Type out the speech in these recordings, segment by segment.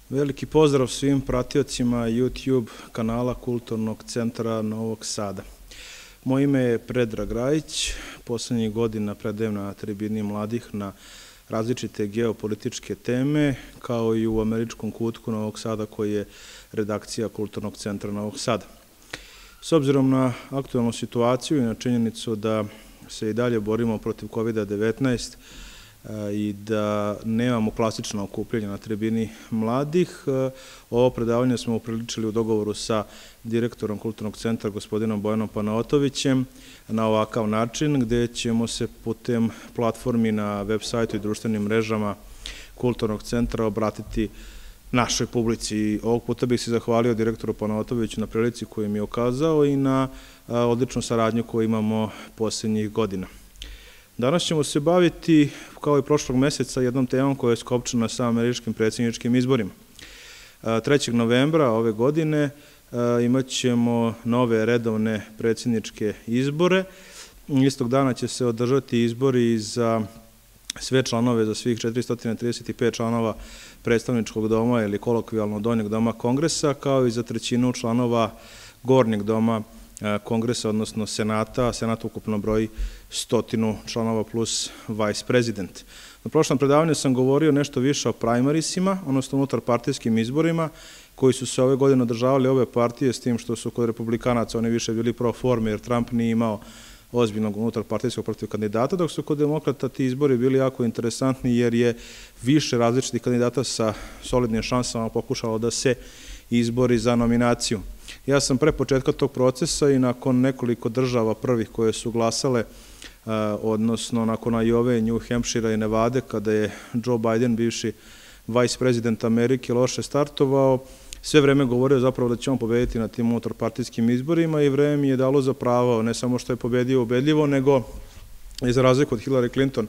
Veliki pozdrav svim pratiocima YouTube kanala Kulturnog centra Novog Sada. Moje ime je Predrag Rajić, poslednjih godina predajem na tribini mladih na različite geopolitičke teme, kao i u američkom kutku Novog Sada koji je redakcija Kulturnog centra Novog Sada. S obzirom na aktualnu situaciju i na činjenicu da se i dalje borimo protiv COVID-19 i da nemamo klasično okupljanje na tribini mladih, ovo predavanje smo upriličili u dogovoru sa direktorom Kulturnog centra, gospodinom Bojanom Panaotovićem, na ovakav način, gde ćemo se putem platformi na web sajtu i društvenim mrežama Kulturnog centra obratiti našoj publici. Ovog puta bih se zahvalio direktoru Panaotoviću na prilici koju mi je ukazao i na odličnu saradnju koju imamo poslednjih godina. Danas ćemo se baviti, kao i prošlog meseca, jednom temom koja je skopčana sa američkim predsjedničkim izborima. 3. novembra ove godine imat ćemo nove redovne predsjedničke izbore. Istog dana će se održati izbori za sve članove, za svih 435 članova predstavničkog doma ili kolokvijalno donjeg doma Kongresa, kao i za trećinu članova gornjeg doma Kongresa, odnosno Senata. Senat ukupno broji 100 članova plus vice president. Na prošlom predavanju sam govorio nešto više o primarisima, odnosno unutarpartijskim izborima, koji su se ove godine održavali ove partije, s tim što su kod republikanaca oni više bili pro forme, jer Trump nije imao ozbiljnog unutarpartijskog protiv kandidata, dok su kod demokrata ti izbori bili jako interesantni, jer je više različitih kandidata sa solidnim šansama pokušalo da se izbori za nominaciju. Ja sam pre početka tog procesa i nakon nekoliko država prvih koje su glasale, odnosno nakon Iowe, New Hampshire i Nevade, kada je Joe Biden, bivši vice president Amerike, loše startovao, sve vreme govorio zapravo da će on pobediti na tim unutarpartijskim izborima i vreme mi je dalo za pravo, ne samo što je pobedio ubedljivo, nego je za razliku od Hillary Clinton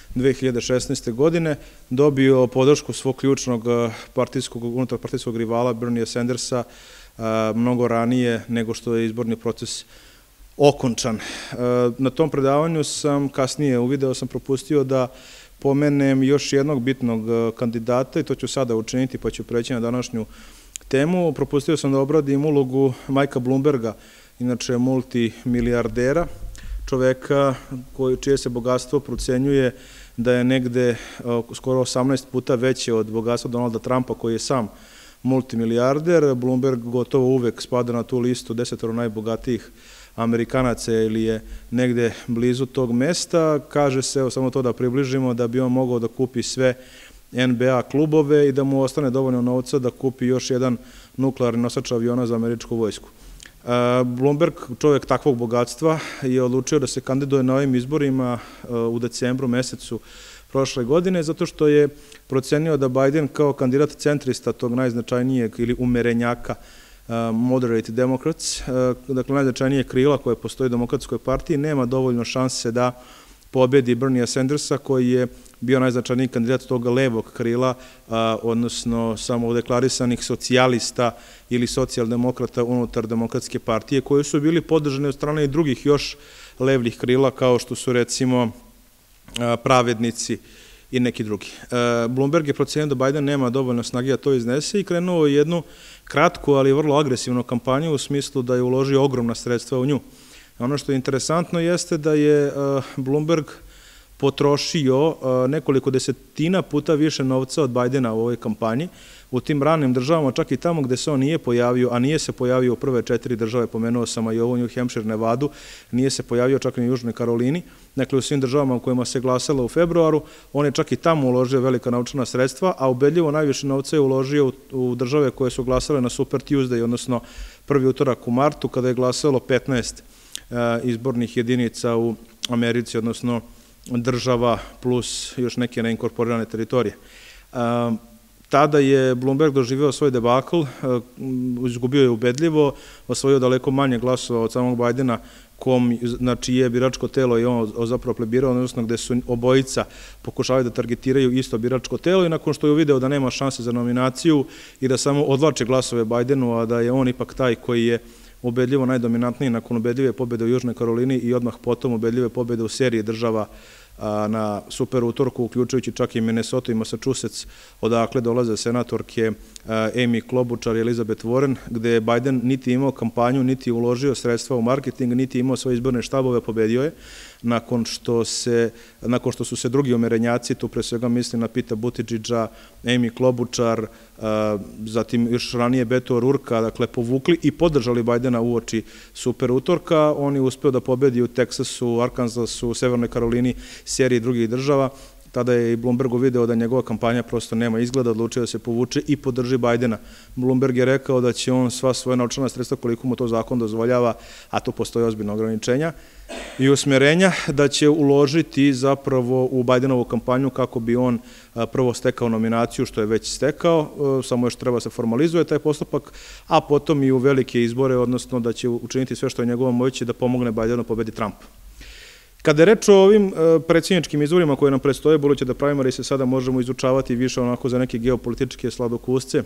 2016. godine dobio podršku svog ključnog unutarpartijskog rivala Bernie Sandersa mnogo ranije nego što je izborni proces okončan. Na tom predavanju sam kasnije uvideo, sam propustio da pomenem još jednog bitnog kandidata i to ću sada učiniti pa ću preći na današnju temu. Propustio sam da obradim ulogu Mikea Bloomberga, inače multimilijardera, čoveka čije se bogatstvo procenjuje da je negde skoro 18 puta veće od bogatstva Donalda Trumpa, koji je sam multimilijarder. Bloomberg gotovo uvek spada na tu listu 10 najbogatijih Amerikanaca ili je negde blizu tog mesta. Kaže se, samo to da približimo, da bi on mogao da kupi sve NBA klubove i da mu ostane dovoljno novca da kupi još jedan nuklearni nosač aviona za američku vojsku. Bloomberg, čovjek takvog bogatstva, je odlučio da se kandiduje na ovim izborima u decembru mesecu prošle godine, zato što je procenio da Biden kao kandidat centrista tog najznačajnijeg ili umerenjaka Moderate Democrats, dakle najznačajnije krila koje postoji u demokratskoj partiji, nema dovoljno šanse da pobedi Bernie Sandersa, koji je bio najznačajniji kandidat toga levog krila, odnosno samodeklarisanih socijalista ili socijaldemokrata unutar demokratske partije, koji su bili podržani od strane i drugih još levljih krila, kao što su recimo pravednici i neki drugi. Bloomberg je procenio da Biden nema dovoljno snage da to iznese i krenuo jednu kratku, ali vrlo agresivnu kampanju u smislu da je uložio ogromna sredstva u nju. Ono što je interesantno jeste da je Bloomberg potrošio nekoliko desetina puta više novca od Bidena u ovoj kampanji. U tim ranim državama, čak i tamo gde se on nije pojavio, a nije se pojavio u prve 4 države, pomenuo sam Iowa, New Hampshire, Nevadu, nije se pojavio čak i u Južnoj Karolini, dakle u svim državama u kojima se glasalo u februaru, on je čak i tamo uložio velika novčana sredstva, a ubedljivo najviše novca je uložio u države koje su glasale na Super Tuesday, odnosno prvi utorak u martu, kada je glasalo 15 izbornih jedinica u Americi, odnosno država plus još neke neinkorporirane teritorije. Tada je Bloomberg doživeo svoj debakl, izgubio je ubedljivo, osvojio daleko manje glasova od samog Bidena, na čije biračko telo je on zapravo plebirao, odnosno gde su obojica pokušavali da targetiraju isto biračko telo i nakon što je uvideo da nema šanse za nominaciju i da samo odvlače glasove Bidenu, a da je on ipak taj koji je ubedljivo najdominantniji nakon ubedljive pobjede u Južnoj Karolini i odmah potom ubedljive pobjede u seriji država na super utorku, uključujući čak i Minnesota i Massachusetts, odakle dolaze senatorke Amy Klobuchar i Elizabeth Warren, gde je Biden niti imao kampanju, niti uložio sredstva u marketing, niti imao svoje izborne štabove, pobedio je, nakon što su se drugi umerenjaci, tu pre svega mislim na Pita Buttigiega, Amy Klobuchar, zatim još ranije Beto O'Rourkea, dakle povukli i podržali Bidena uoči super utorka. On je uspeo da pobedi u Teksasu, Arkansasu, Severnoj Karolini, seriji drugih država. Tada je i Bloombergu video da njegova kampanja prosto nema izgleda, odlučio da se povuče i podrži Bidena. Bloomberg je rekao da će on sva svoja novčana sredstva, koliko mu to zakon dozvoljava, a tu postoje ozbiljna ograničenja i usmerenja, da će uložiti zapravo u Bidenovu kampanju kako bi on prvo stekao nominaciju, što je već stekao, samo još treba se formalizuje taj postupak, a potom i u velike izbore, odnosno da će učiniti sve što je njegovom moći da pomogne Bidenu pobedi Trumpa. Kada je reč o ovim predsjedničkim izborima koje nam predstoje, budući da primary se sada možemo izučavati više onako za neke geopolitičke sladokusce,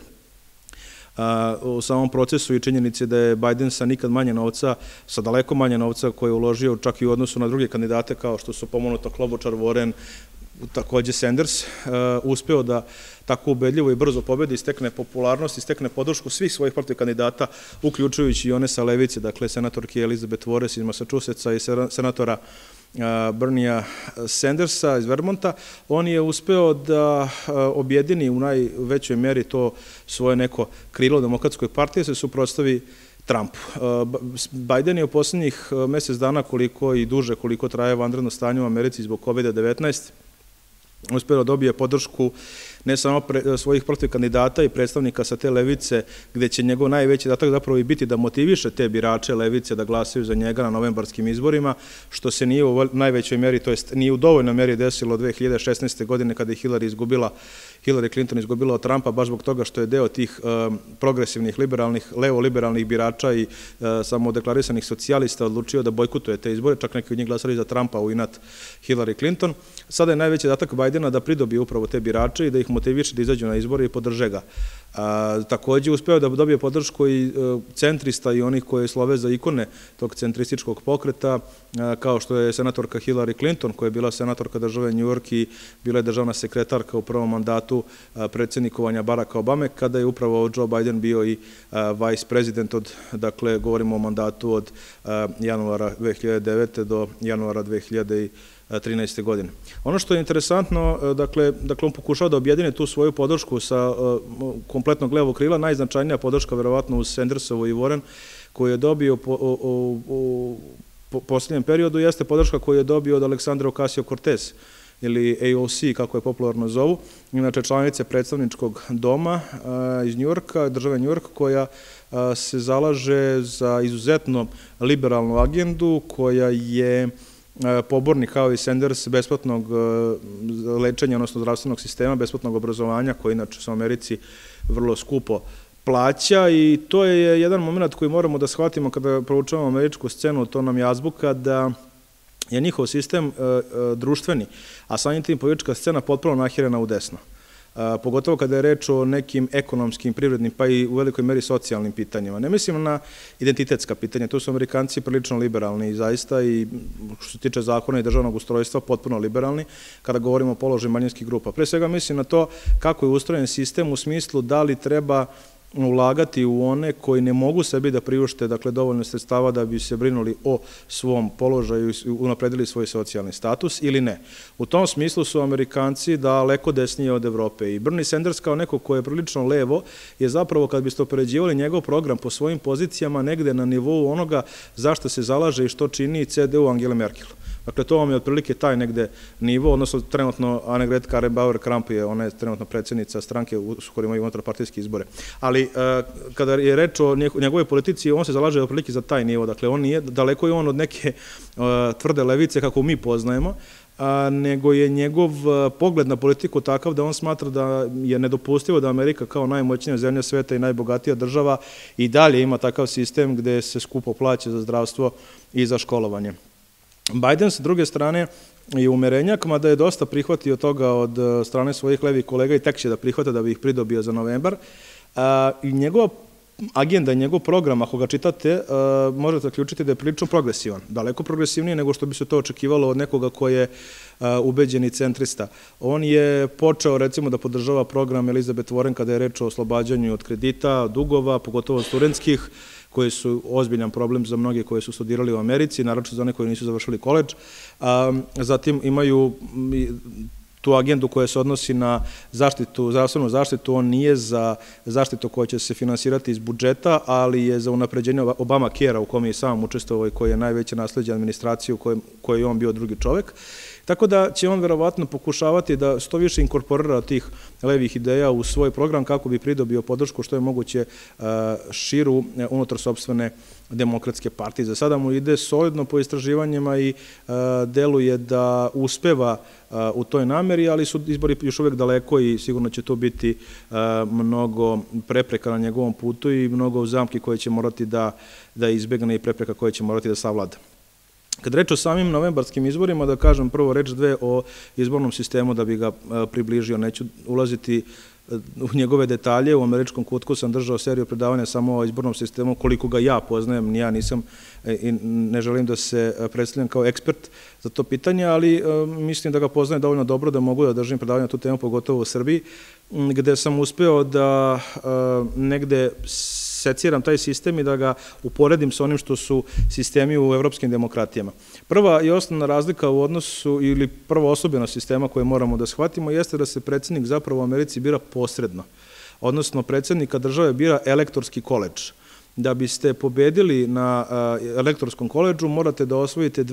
u samom procesu i činjenici da je Biden sa nikad manje novca, sa daleko manje novca koje je uložio čak i u odnosu na druge kandidate kao što su pomenuta Klobuchar, Warren, takođe Sanders, uspeo da tako ubedljivo i brzo pobedi, stekne popularnost i stekne podršku svih svojih protiv kandidata, uključujući i one sa levice, dakle senatorke Elizabeth Warren iz Massachusettsa i senatora Berniea Sandersa iz Vermonta. On je uspeo da objedini u najvećoj meri to svoje neko krilo demokratskoj partije, se suprotstavi Trumpu. Biden je u poslednjih mesec dana koliko i duže koliko traje vanredno stanje u Americi zbog COVID-19 uspeo da dobije podršku ne samo svojih protiv kandidata i predstavnika sa te levice, gde će njegov najveći zadatak zapravo i biti da motiviše te birače levice da glasaju za njega na novembarskim izborima, što se nije u najvećoj meri, to jest nije u dovoljnoj meri desilo 2016. godine kada je Hillary Clinton izgubila od Trumpa, baš zbog toga što je deo tih progresivnih, liberalnih, levo-liberalnih birača i samodeklariranih socijalista odlučio da bojkotuje te izbore, čak neki od njih glasali za Trumpa u inat Hillary Clinton. Sada je najveći zadatak Bidena da pridobije upravo te birače i da ih motiviše da izađu na izbore i podrže ga. Takođe uspeo da dobije podršku i centrista i onih koji slove za ikone tog centrističkog pokreta, kao što je senatorka Hillary Clinton, koja je bila senatorka države New York i bila je državna sekretarka u prvom mandatu predsjednikovanja Baracka Obame, kada je upravo Joe Biden bio i vice president dakle, govorimo o mandatu od januara 2009. do januara 2013. godine. Ono što je interesantno, dakle, on pokušava da objedine tu svoju podršku sa kompletnog levog krila, najznačajnija podrška verovatno uz Sandersovu i Warren, koju je dobio u posljednjem periodu, jeste podrška koju je dobio od Aleksandra Ocasio-Cortez, ili AOC, kako je popularno zovu, inače članice predstavničkog doma iz Njujorka, države Njujork, koja se zalaže za izuzetno liberalnu agendu, koja je pobornik kao i Sanders besplatnog lečenja, odnosno zdravstvenog sistema, besplatnog obrazovanja, koji inače u Americi vrlo skupo plaća, i to je jedan moment koji moramo da shvatimo kada proučavamo američku scenu, to nam je azbuka da je njihov sistem društveni, a samim tim politička scena potpuno nahirena u desno. Pogotovo kada je reč o nekim ekonomskim, privrednim, pa i u velikoj meri socijalnim pitanjima. Ne mislim na identitetska pitanja, tu su Amerikanci prilično liberalni i zaista, i što se tiče zakona i državnog ustrojstva, potpuno liberalni kada govorimo o položaju manjinskih grupa. Pre svega mislim na to kako je ustrojen sistem u smislu da li treba ulagati u one koji ne mogu sebi da priušte, dakle, dovoljno sredstava da bi se brinuli o svom položaju i unapredili svoj socijalni status ili ne. U tom smislu su Amerikanci daleko desnije od Evrope i Bernie Sanders kao neko ko je prilično levo je zapravo, kad biste upoređivali njegov program po svojim pozicijama, negde na nivou onoga zašto se zalaže i što čini CDU Angele Merkel. Dakle, to vam je otprilike taj negde nivo, odnosno trenutno Annegret Kramp-Karrenbauer, ona je trenutno predsjednica stranke s kojima imaju unutarpartijske izbore. Ali kada je reč o njegovoj politici, on se zalaže otprilike za taj nivo. Dakle, on nije, daleko je on od neke tvrde levice kako mi poznajemo, nego je njegov pogled na politiku takav da on smatra da je nedopustivo da Amerika kao najmoćnija zemlja sveta i najbogatija država i dalje ima takav sistem gde se skupo plaća za zdravstvo i za školovanje. Biden, s druge strane, je umerenjak, mada je dosta prihvatio toga od strane svojih levih kolega i tek će da prihvata da bi ih pridobio za novembar. I njegova agenda i njegov program, ako ga čitate, možete zaključiti da je prilično progresivan. Daleko progresivniji nego što bi se to očekivalo od nekoga ko je ubeđeni centrista. On je počeo, recimo, da podržava program Elizabeth Warren kada je reč o oslobađanju od kredita, dugova, pogotovo od studentskih, koji su ozbiljan problem za mnoge koji su studirali u Americi, naročito za one koji nisu završili koledž. Zatim imaju tu agendu koja se odnosi na zdravstvenu zaštitu. On nije za zaštitu koja će se finansirati iz budžeta, ali je za unapređenje Obamacare-a u kome je sam učestvovao i koji je najveće nasleđe administracije u kojoj je on bio drugi čovek. Tako da će on verovatno pokušavati da što više inkorporira tih levih ideja u svoj program kako bi pridobio podršku što je moguće širu unutar sopstvene demokratske partije. Za sada mu ide solidno po istraživanjima i deluje da uspeva u toj nameri, ali su izbori još uvek daleko i sigurno će to biti mnogo prepreka na njegovom putu i mnogo zamki koje će morati da izbegne i prepreka koje će morati da savlada. Kad reč o samim novembarskim izborima, da kažem prvo reč dve o izbornom sistemu da bi ga približio. Neću ulaziti u njegove detalje. U Američkom kutku sam držao seriju predavanja samo o izbornom sistemu, koliko ga ja poznajem, ni ja nisam i ne želim da se predstavljam kao ekspert za to pitanje, ali mislim da ga poznajem dovoljno dobro da mogu da držim predavanja na tu temu, pogotovo u Srbiji, gde sam uspeo da negde seciram taj sistem i da ga uporedim sa onim što su sistemi u evropskim demokratijama. Prva i osnovna razlika u odnosu ili prva osobenost sistema koje moramo da shvatimo jeste da se predsjednik zapravo u Americi bira posredno, odnosno predsjednika države bira elektorski koledž. Da biste pobedili na elektorskom koledžu morate da osvojite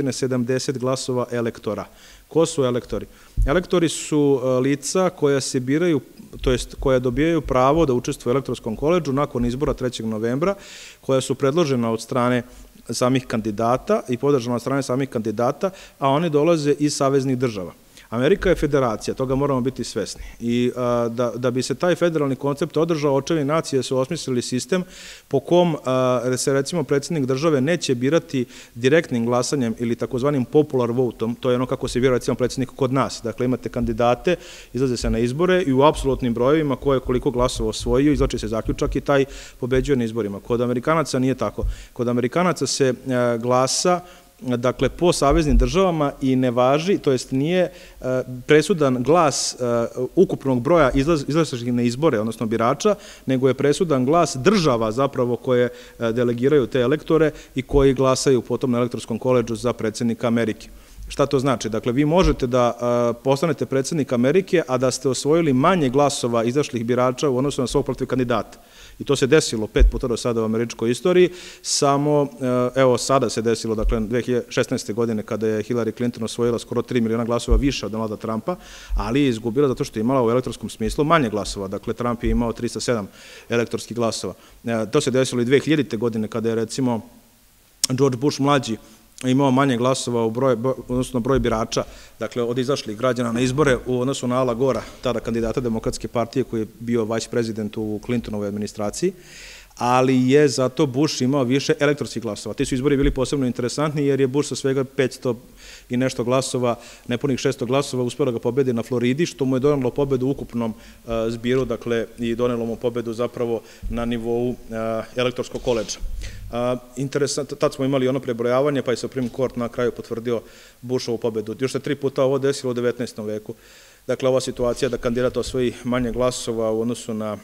270 glasova elektora. Ko su elektori? Elektori su lica koja se biraju, to jest koja dobijaju pravo da učestvuju u elektorskom koledžu nakon izbora 3. novembra, koja su predložena od strane samih kandidata i podržana od strane samih kandidata, a oni dolaze iz saveznih država. Amerika je federacija, toga moramo biti svesni. I da bi se taj federalni koncept održao, očevi nacije su osmislili sistem po kom se recimo predsjednik države neće birati direktnim glasanjem ili takozvanim popular votom, to je ono kako se bira recimo predsjednik kod nas. Dakle, imate kandidate, izlaze se na izbore i u apsolutnim brojevima ko je koliko glasova osvojio, izvlači se zaključak i taj pobeđuje na izborima. Kod Amerikanaca nije tako. Kod Amerikanaca se glasa dakle, po saveznim državama i ne važi, to jest nije presudan glas ukupnog broja izlazećih na izbore, odnosno birača, nego je presudan glas država zapravo koje delegiraju te elektore i koji glasaju potom na elektorskom koledžu za predsjednika Amerike. Šta to znači? Dakle, vi možete da postanete predsjednik Amerike, a da ste osvojili manje glasova izašlih birača u odnosu na svog protiv kandidata. I to se desilo 5 puta do sada u američkoj istoriji, samo, evo, sada se desilo, dakle, 2016. godine kada je Hillary Clinton osvojila skoro 3 miliona glasova više od Donalda Trumpa, ali je izgubila zato što je imala u elektorskom smislu manje glasova. Dakle, Trump je imao 307 elektorskih glasova. To se desilo i 2000. godine kada je, recimo, George Bush mlađi imao manje glasova odnosno broj birača, dakle, od izašlih građana na izbore u odnosu na Ala Gora, tada kandidata Demokratske partije koji je bio vice prezident u Clintonovoj administraciji, ali je zato Bush imao više elektorskih glasova. Ti su izbori bili posebno interesantni jer je Bush sa svega 500 i nešto glasova, nepunih 600 glasova, uspeo da ga pobedi na Floridi, što mu je donelo pobedu u ukupnom zbiru, dakle, i donelo mu pobedu zapravo na nivou elektorskog koledža. Interesantno, tad smo imali ono prebrojavanje, pa je Supreme Court na kraju potvrdio Bushovu pobedu. Još se 3 puta ovo desilo u 19. veku. Dakle, ova situacija da kandidat osvoji manje glasova u odnosu na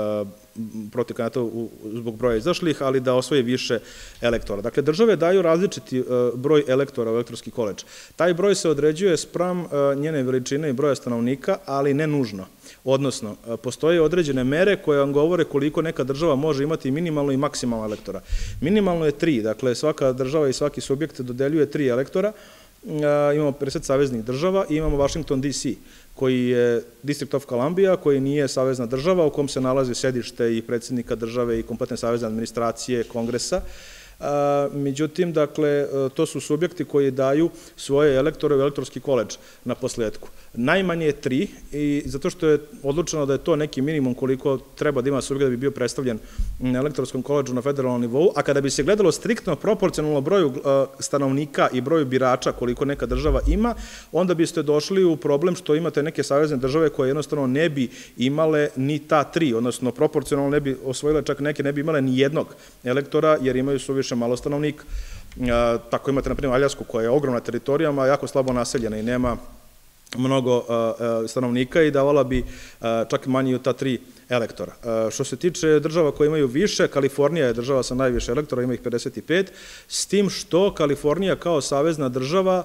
protiv kandidata zbog broja izašlih, ali da osvoji više elektora. Dakle, države daju različiti broj elektora u elektorski koledž. Taj broj se određuje spram njene veličine i broja stanovnika, ali ne nužno. Odnosno, postoje određene mere koje vam govore koliko neka država može imati minimalno i maksimalno elektora. Minimalno je 3, dakle, svaka država i svaki subjekt dodeljuje 3 elektora. Imamo 50 saveznih država i imamo Washington DC, koji je District of Columbia, koji nije savezna država, u kom se nalazi sedište i predsjednika države i kompletne savezne administracije, kongresa. Međutim, dakle, to su subjekti koji daju svoje elektore u elektorski koledž na posledku. Najmanje je 3 i zato što je odlučeno da je to neki minimum koliko treba da ima subjekt da bi bio predstavljen na elektorskom koledžu na federalnom nivou, a kada bi se gledalo striktno proporcionalno broju stanovnika i broju birača koliko neka država ima, onda biste došli u problem što imate neke savezne države koje jednostavno ne bi imale ni ta 3, odnosno proporcionalno ne bi osvojile, čak neke ne bi imale ni jednog elektora jer imaju suviše malo stanovnika. Tako imate, na primjer, Aljasku koja je ogromna teritorijama, jako slabo naseljena i nema mnogo stanovnika i davala bi čak manje od ta 3 elektora. Što se tiče država koje imaju više, Kalifornija je država sa najviše elektora, ima ih 55, s tim što Kalifornija kao savezna država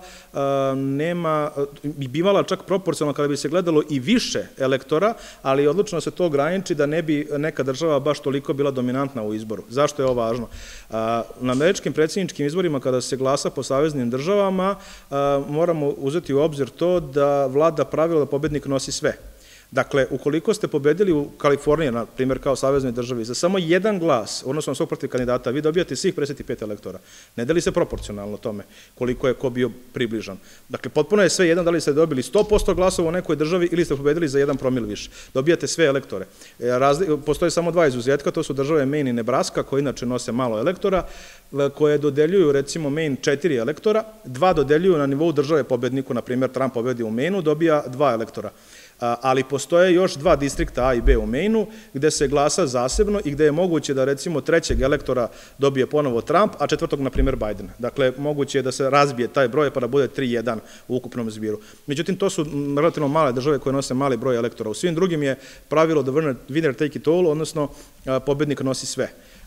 bi imala čak proporcionalno kada bi se gledalo i više elektora, ali odlučno se to ograniči da ne bi neka država baš toliko bila dominantna u izboru. Zašto je ovo važno? Na američkim predsjedničkim izborima kada se glasa po saveznim državama moramo uzeti u obzir to da vlada pravilo da pobednik nosi sve. Dakle, ukoliko ste pobedili u Kaliforniji, na primjer, kao saveznoj državi, za samo jedan glas, odnosno na svog protiv kandidata, vi dobijate svih 55 elektora. Ne deli se proporcionalno tome koliko je ko bio približan. Dakle, potpuno je sve jedan, da li ste dobili 100% glasova u nekoj državi ili ste pobedili za 1 promil više. Dobijate sve elektore. Postoje samo 2 izuzetka, to su države Maine i Nebraska, koje inače nose malo elektora, koje dodeljuju, recimo, Maine 4 elektora, 2 dodeljuju na nivou države pobedniku, na primjer, Trump pobedi u Maineu, dobija 2 elektora. Ali postoje još 2 distrikta A i B u Maineu gde se glasa zasebno i gde je moguće da recimo 3. elektora dobije ponovo Trump, a 4. na primjer Biden. Dakle, moguće je da se razbije taj broj pa da bude 3-1 u ukupnom zbiru. Međutim, to su relativno male države koje nose mali broj elektora. U svim drugim je pravilo da winner take it all, odnosno pobednik nosi sve.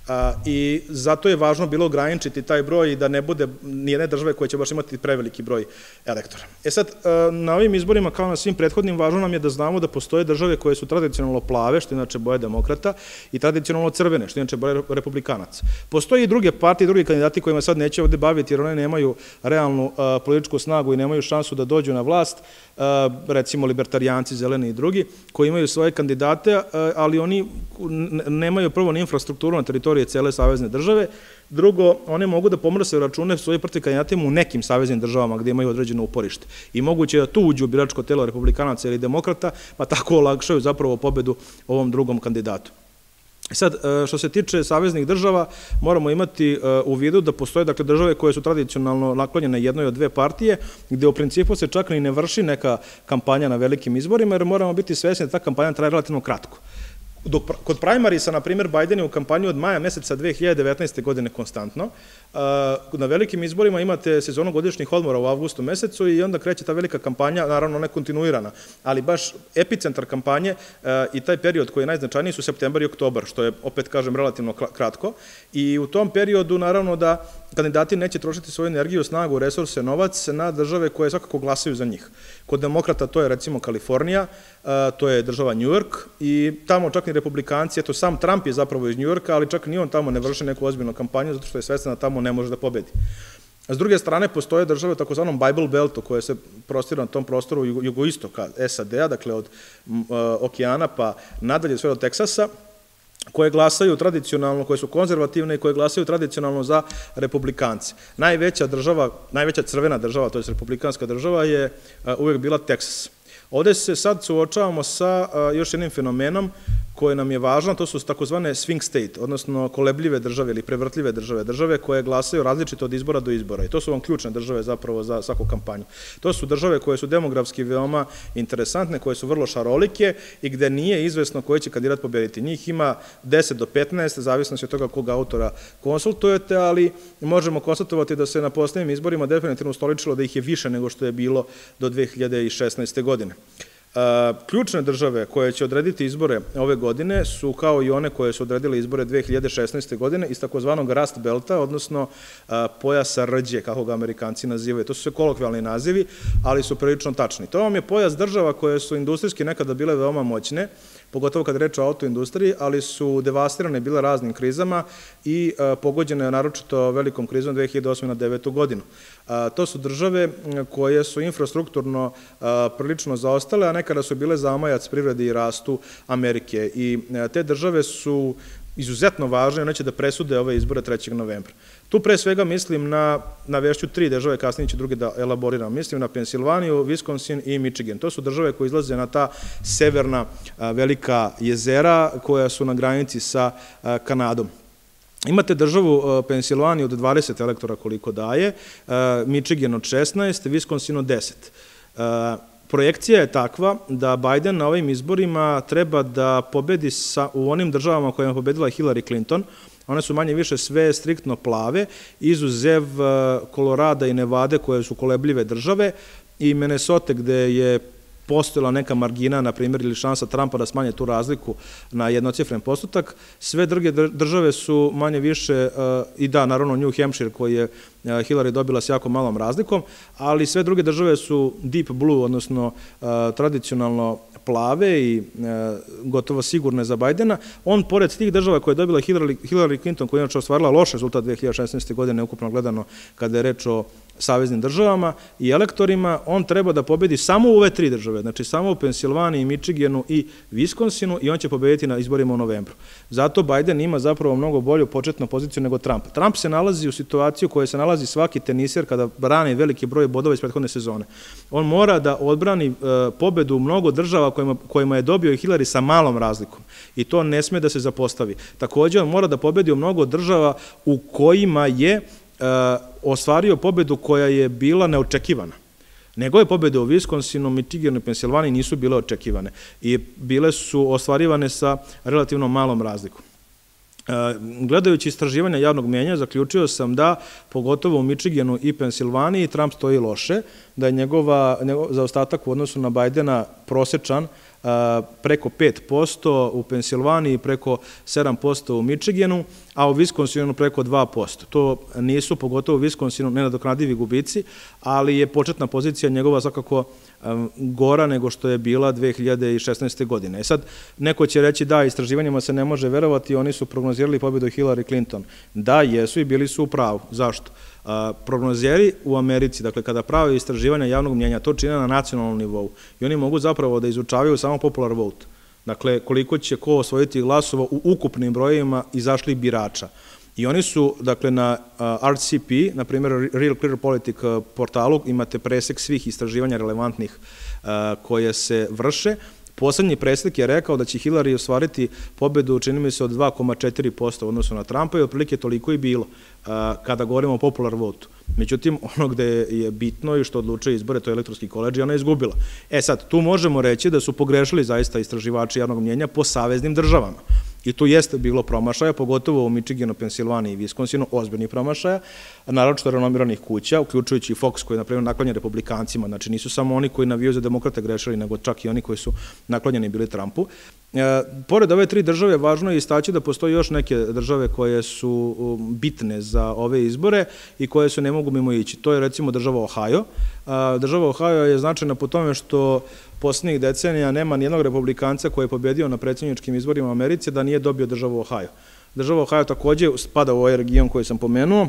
I zato je važno bilo ograničiti taj broj i da ne bude nijedne države koje će baš imati preveliki broj elektora. Sad, na ovim izborima, kao na svim prethodnim, važno nam je da znamo da postoje države koje su tradicionalno plave, što inače boje demokrata, i tradicionalno crvene, što inače boje republikanaca. Postoje i druge partije, drugi kandidati kojima sad neće ovde baviti, jer one nemaju realnu političku snagu i nemaju šansu da dođu na vlast, recimo libertarijanci, zeleni i drugi, koji imaju svoje kandidate, ali oni nemaju prvo ni infrastrukturu na teritoriji cele savezne države, drugo, one mogu da pomrse račune svoje protiv kandidatima u nekim saveznim državama gde imaju određeno uporište. I moguće da tu uđu u biračko telo republikanaca ili demokrata, pa tako olakšaju zapravo pobedu ovom drugom kandidatu. Sad, što se tiče saveznih država, moramo imati u vidu da postoje države koje su tradicionalno naklonjene jednoj od 2 partije, gde u principu se čak ni ne vrši neka kampanja na velikim izborima, jer moramo biti svesni da ta kampanja traje relativno kratko. Kod primarisa, na primjer, Biden je u kampanju od maja meseca 2019. godine konstantno. Na velikim izborima imate sezonu godišnjih odmora u avgustu mesecu i onda kreće ta velika kampanja, naravno ne kontinuirana, ali baš epicentar kampanje i taj period koji je najznačajniji su septembar i oktobar, što je, opet kažem, relativno kratko. I u tom periodu, naravno, da kandidati neće trošiti svoju energiju, snagu, resurse, novac na države koje svakako glasaju za njih. Kod demokrata to je recimo Kalifornija, to je država New York i tamo čak ni republikanci, eto sam Trump je zapravo iz New Yorka, ali čak ni on tamo ne vrši neku ozbiljnu kampanju zato što je svestan da tamo ne može da pobedi. S druge strane, postoje države u takozvanom Bible Beltu koje se prostira na tom prostoru jugoistoka SAD-a, dakle od okeana pa nadalje sve do Teksasa, koje glasaju tradicionalno, koje su konzervativne i koje glasaju tradicionalno za republikance. Najveća crvena država, to je republikanska država, je uvek bila Teksas. Ovde se sad suočavamo sa još jednim fenomenom koje nam je važno, to su takozvane swing state, odnosno kolebljive države ili prevrtljive države koje glasaju različito od izbora do izbora i to su vam ključne države zapravo za svaku kampanju. To su države koje su demografski veoma interesantne, koje su vrlo šarolike i gde nije izvesno koji će kandidat pobediti. Njih ima 10 do 15, zavisno od toga kog autora konsultujete, ali možemo konstatovati da se na poslednjim izborima definitivno ustoličilo da ih je više nego što je bilo do 2016. godine. Ključne države koje će odrediti izbore ove godine su kao i one koje su odredile izbore 2016. godine iz takozvanog Rust Belta, odnosno pojasa rđe, kako ga Amerikanci nazivaju. To su sve kolokvijalni nazivi, ali su prilično tačni. To vam je pojas država koje su industrijski nekada bile veoma moćne, pogotovo kad reč o autoindustriji, ali su devastirane bile raznim krizama i pogođene naročito velikom krizom 2008. na 2009. godinu. To su države koje su infrastrukturno prilično zaostale, a nekada su bile zamajac privredi i rastu Amerike. I te države su izuzetno važne i one će da presude ove izbore 3. novembra. Tu pre svega mislim navešću 3 države, kasnije ću druge da elaboriram. Mislim na Pensilvaniju, Wisconsin i Michigan. To su države koje izlaze na ta severna velika jezera koja su na granici sa Kanadom. Imate državu Pensilvaniju od 20 elektora koliko daje, Michigan od 16, Wisconsin od 10. Projekcija je takva da Biden na ovim izborima treba da pobedi u onim državama kojima je pobedila Hillary Clinton. One su manje više sve striktno plave, izuzev Kolorada i Nevade koje su kolebljive države i Minnesota gde je postojala neka margina, na primjer, ili šansa Trumpa da smanje tu razliku na jednocifren postotak. Sve druge države su manje više, i da, naravno New Hampshire koji je Hillary dobila s jako malom razlikom, ali sve druge države su deep blue, odnosno tradicionalno plave i gotovo sigurne za Bajdena. On, pored tih država koje je dobila Hillary Clinton, koja je inače ostvarila loš rezultat 2016. godine, ukupno gledano kada je reč o saveznim državama i elektorima, on treba da pobedi samo u ove 3 države, znači samo u Pensilvaniji, Michiganu i Wisconsinu i on će pobediti na izborima u novembru. Zato Biden ima zapravo mnogo bolju početnu poziciju nego Trump. Trump se nalazi u situaciju u kojoj se nalazi svaki teniser kada brani veliki broj bodova iz prethodne sezone. On mora da odbrani pobedu u mnogo država kojima je dobio i Hillary sa malom razlikom i to ne sme da se zapostavi. Takođe, on mora da pobedi u mnogo država u kojima je ostvario pobedu koja je bila neočekivana. Njegove pobede u Wisconsinu, Michiganu i Pensilvaniji nisu bile očekivane i bile su ostvarivane sa relativno malom razlikom. Gledajući istraživanja javnog mnjenja, zaključio sam da, pogotovo u Michiganu i Pensilvaniji, Trump stoji loše, da je njegov zaostatak u odnosu na Bajdena prosečan preko 5%, u Pensilvaniji preko 7% u Michiganu, a u Wisconsinu preko 2%. To nisu, pogotovo u Wisconsinu, nenadoknadivi gubici, ali je početna pozicija njegova svakako gora nego što je bila 2016. godine. Sad, neko će reći da, istraživanjima se ne može verovati, oni su prognozirali pobedu Hillary Clinton. Da, jesu i bili su u pravu. Zašto? Prognozeri u Americi, dakle, kada prave istraživanja javnog mnjenja, to čine na nacionalnom nivou i oni mogu zapravo da izučavaju samo popular vote. Dakle, koliko će ko osvojiti glasova u ukupnim brojevima izašlih birača. I oni su, dakle, na RCP, na primjer Real Clear Politic portalu, imate presek svih istraživanja relevantnih koje se vrše. Poslednji presek je rekao da će Hillary ostvariti pobedu, čini mi se, od 2,4% u odnosu na Trumpa i otprilike toliko i bilo kada govorimo o popular votu. Međutim, ono gde je bitno i što odlučuje izbore, to je elektronski koledž i ona je izgubila. Sad, tu možemo reći da su pogrešili zaista istraživači javnog mnjenja po saveznim državama. I tu jeste bilo promašaja, pogotovo u Michiganu, Pensilvaniji i Wisconsinu, ozbiljnih promašaja, naročito renomiranih kuća, uključujući i Fox koji je, na primjer, naklonjen republikancima. Znači, nisu samo oni koji navijaju za demokrate grešili, nego čak i oni koji su naklonjeni bili Trumpu. Pored ove 3 države, važno je istaći da postoji još neke države koje su bitne za ove izbore i koje se ne mogu mimo ići. To je, recimo, država Ohio. Država Ohio je značajna po tome što poslednjih decenija nema nijednog republikanca koji je pobedio na predsjedničkim izborima u Americi da nije dobio državu Ohio. Država Ohio takođe spada u ovaj region koji sam pomenuo.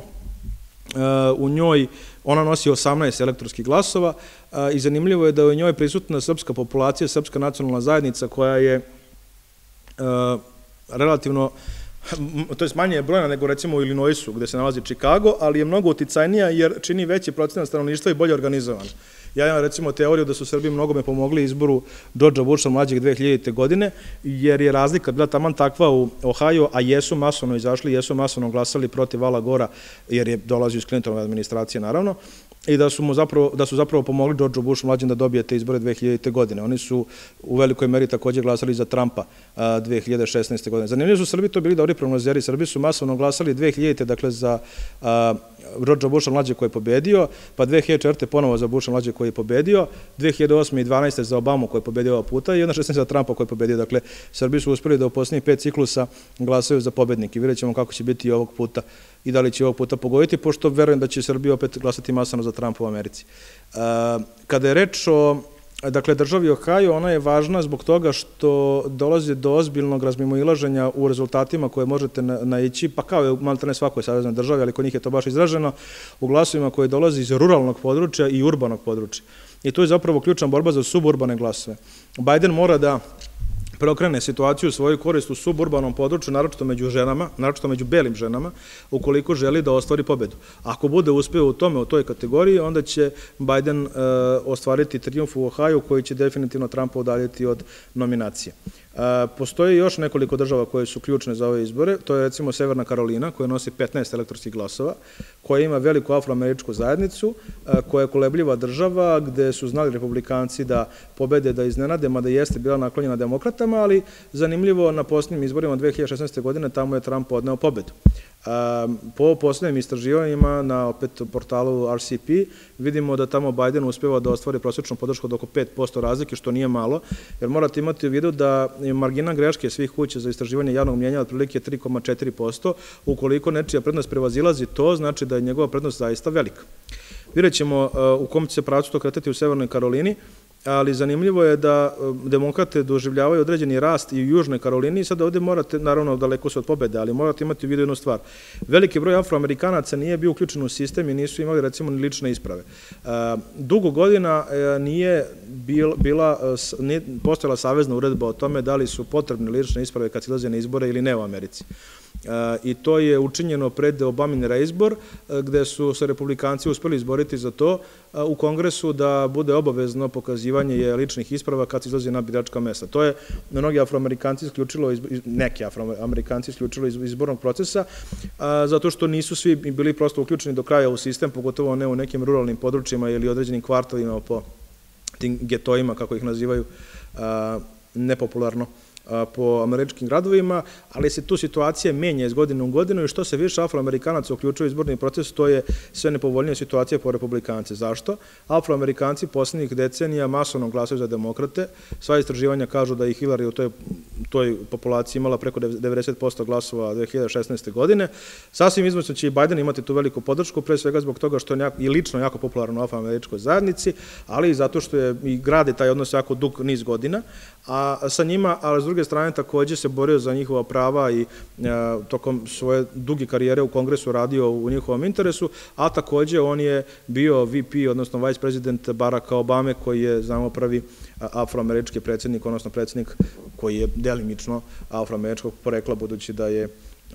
U njoj ona nosi 18 elektorskih glasova i zanimljivo je da je u njoj prisutna srpska populacija, srpska nacionalna zajednica koja je relativno, to je manje brojna nego recimo u Illinoisu gde se nalazi Chicago, ali je mnogo uticajnija jer čini veći procenat stanovništva i bolje organizovan. Ja imam recimo teoriju da su Srbi mnogome pomogli izboru Georgea Busha mlađeg 2000. godine, jer je razlika bila taman takva u Ohio, a jesu masovno izašli, jesu masovno glasali protiv Ala Gora, jer je dolazio iz Clintonove administracije naravno, i da su zapravo pomogli Georgeu Bushu mlađem da dobije te izbore 2000. godine. Oni su u velikoj meri takođe glasali za Trumpa 2016. godine. Zanimljivo su Srbi to bili dobri prognozeri. Srbi su masovno glasali 2000. dakle za Georgea Busha mlađe koji je pobedio, pa 2004. ponovo za Busha mlađe koji je pobedio, 2008. i 2012. za Obamu koji je pobedio ovog puta i 2016. za Trumpa koji je pobedio. Dakle, Srbi su uspeli da u posljednjih 5 ciklusa glasaju za pobednik i vidjet ćemo kako će biti i ovog puta i da li će ovog puta pogoditi, pošto verujem da će Srbija opet glasati masano za Trumpa u Americi. Kada je reč o državi Ohio, ona je važna zbog toga što dolazi do ozbiljnog razmimoilaženja u rezultatima koje možete naići, pa kao je maltene svakoj saveznoj državi, ali kod njih je to baš izraženo, u glasovima koje dolazi iz ruralnog područja i urbanog područja. I tu je zapravo ključna borba za suburbane glasove. Biden mora da preokrene situaciju u svoju korist u suburbanom području, naročito među ženama, naročito među belim ženama, ukoliko želi da ostvari pobedu. Ako bude uspeo u tome, u toj kategoriji, onda će Biden ostvariti trijumf u Ohaju koji će definitivno Trumpa udaljiti od nominacije. Postoji još nekoliko država koje su ključne za ove izbore, to je recimo Severna Karolina koja nosi 15 elektorskih glasova, koja ima veliku afroameričku zajednicu, koja je kolebljiva država gde su znali republikanci da pobede, da iznenade, mada jeste bila naklonjena demokratama, ali zanimljivo na posljednjim izborima 2016. godine tamo je Trump odneo pobedu. Po poslednjim istraživanjima na opet portalu RCP vidimo da tamo Biden uspeva da ostvari prosječnu podršku od oko 5% razlike, što nije malo, jer morate imati u vidu da je margina greške svih kuća za istraživanje javnog mnjenja otprilike 3,4%. Ukoliko nečija prednost prevazilazi to, znači da je njegova prednost zaista velika. Vidjet ćemo u kom će se pravcu to kretati u Severnoj Karolini, ali zanimljivo je da demokrate doživljavaju određeni rast i u Južnoj Karolini i sad ovde morate, naravno daleko su od pobede, ali morate imati u vidu jednu stvar. Veliki broj afroamerikanaca nije bio uključen u sistem i nisu imali recimo ni lične isprave. Dugo godina nije postojala savezna uredba o tome da li su potrebne lične isprave kad se ilaze na izbore ili ne u Americi. I to je učinjeno pred Obamin reizbor, gde su se republikanci uspeli izboriti za to u Kongresu da bude obavezno pokazivanje ličnih isprava kad se izlazi na biračka mesta. To je mnogi afroamerikanci isključilo, neki afroamerikanci isključilo iz izbornog procesa, zato što nisu svi bili prosto uključeni do kraja u sistem, pogotovo ne u nekim ruralnim područjima ili određenim kvartalima po tim getojima, kako ih nazivaju, nepopularno po američkim gradovima, ali se tu situacija menja iz godine u godinu i što se više afroamerikanaca uključuju u izborni proces, to je sve nepovoljnija situacija po republikance. Zašto? Afroamerikanci poslednjih decenija masovno glasaju za demokrate. Sva istraživanja kažu da je Hillary u toj populaciji imala preko 90% glasova 2016. godine. Sasvim izvrsno će i Biden imati tu veliku podršku, pre svega zbog toga što je i lično jako popularno u afroameričkoj zajednici, ali i zato što je i gradi taj odnos jako dug niz godina, a sa njima, ali s druge strane takođe se borio za njihova prava i tokom svoje duge karijere u Kongresu radio u njihovom interesu, a takođe on je bio VP, odnosno vice president Baracka Obame, koji je, znamo, prvi afroamerički predsjednik, odnosno predsjednik koji je delimično afroameričkog porekla, budući da je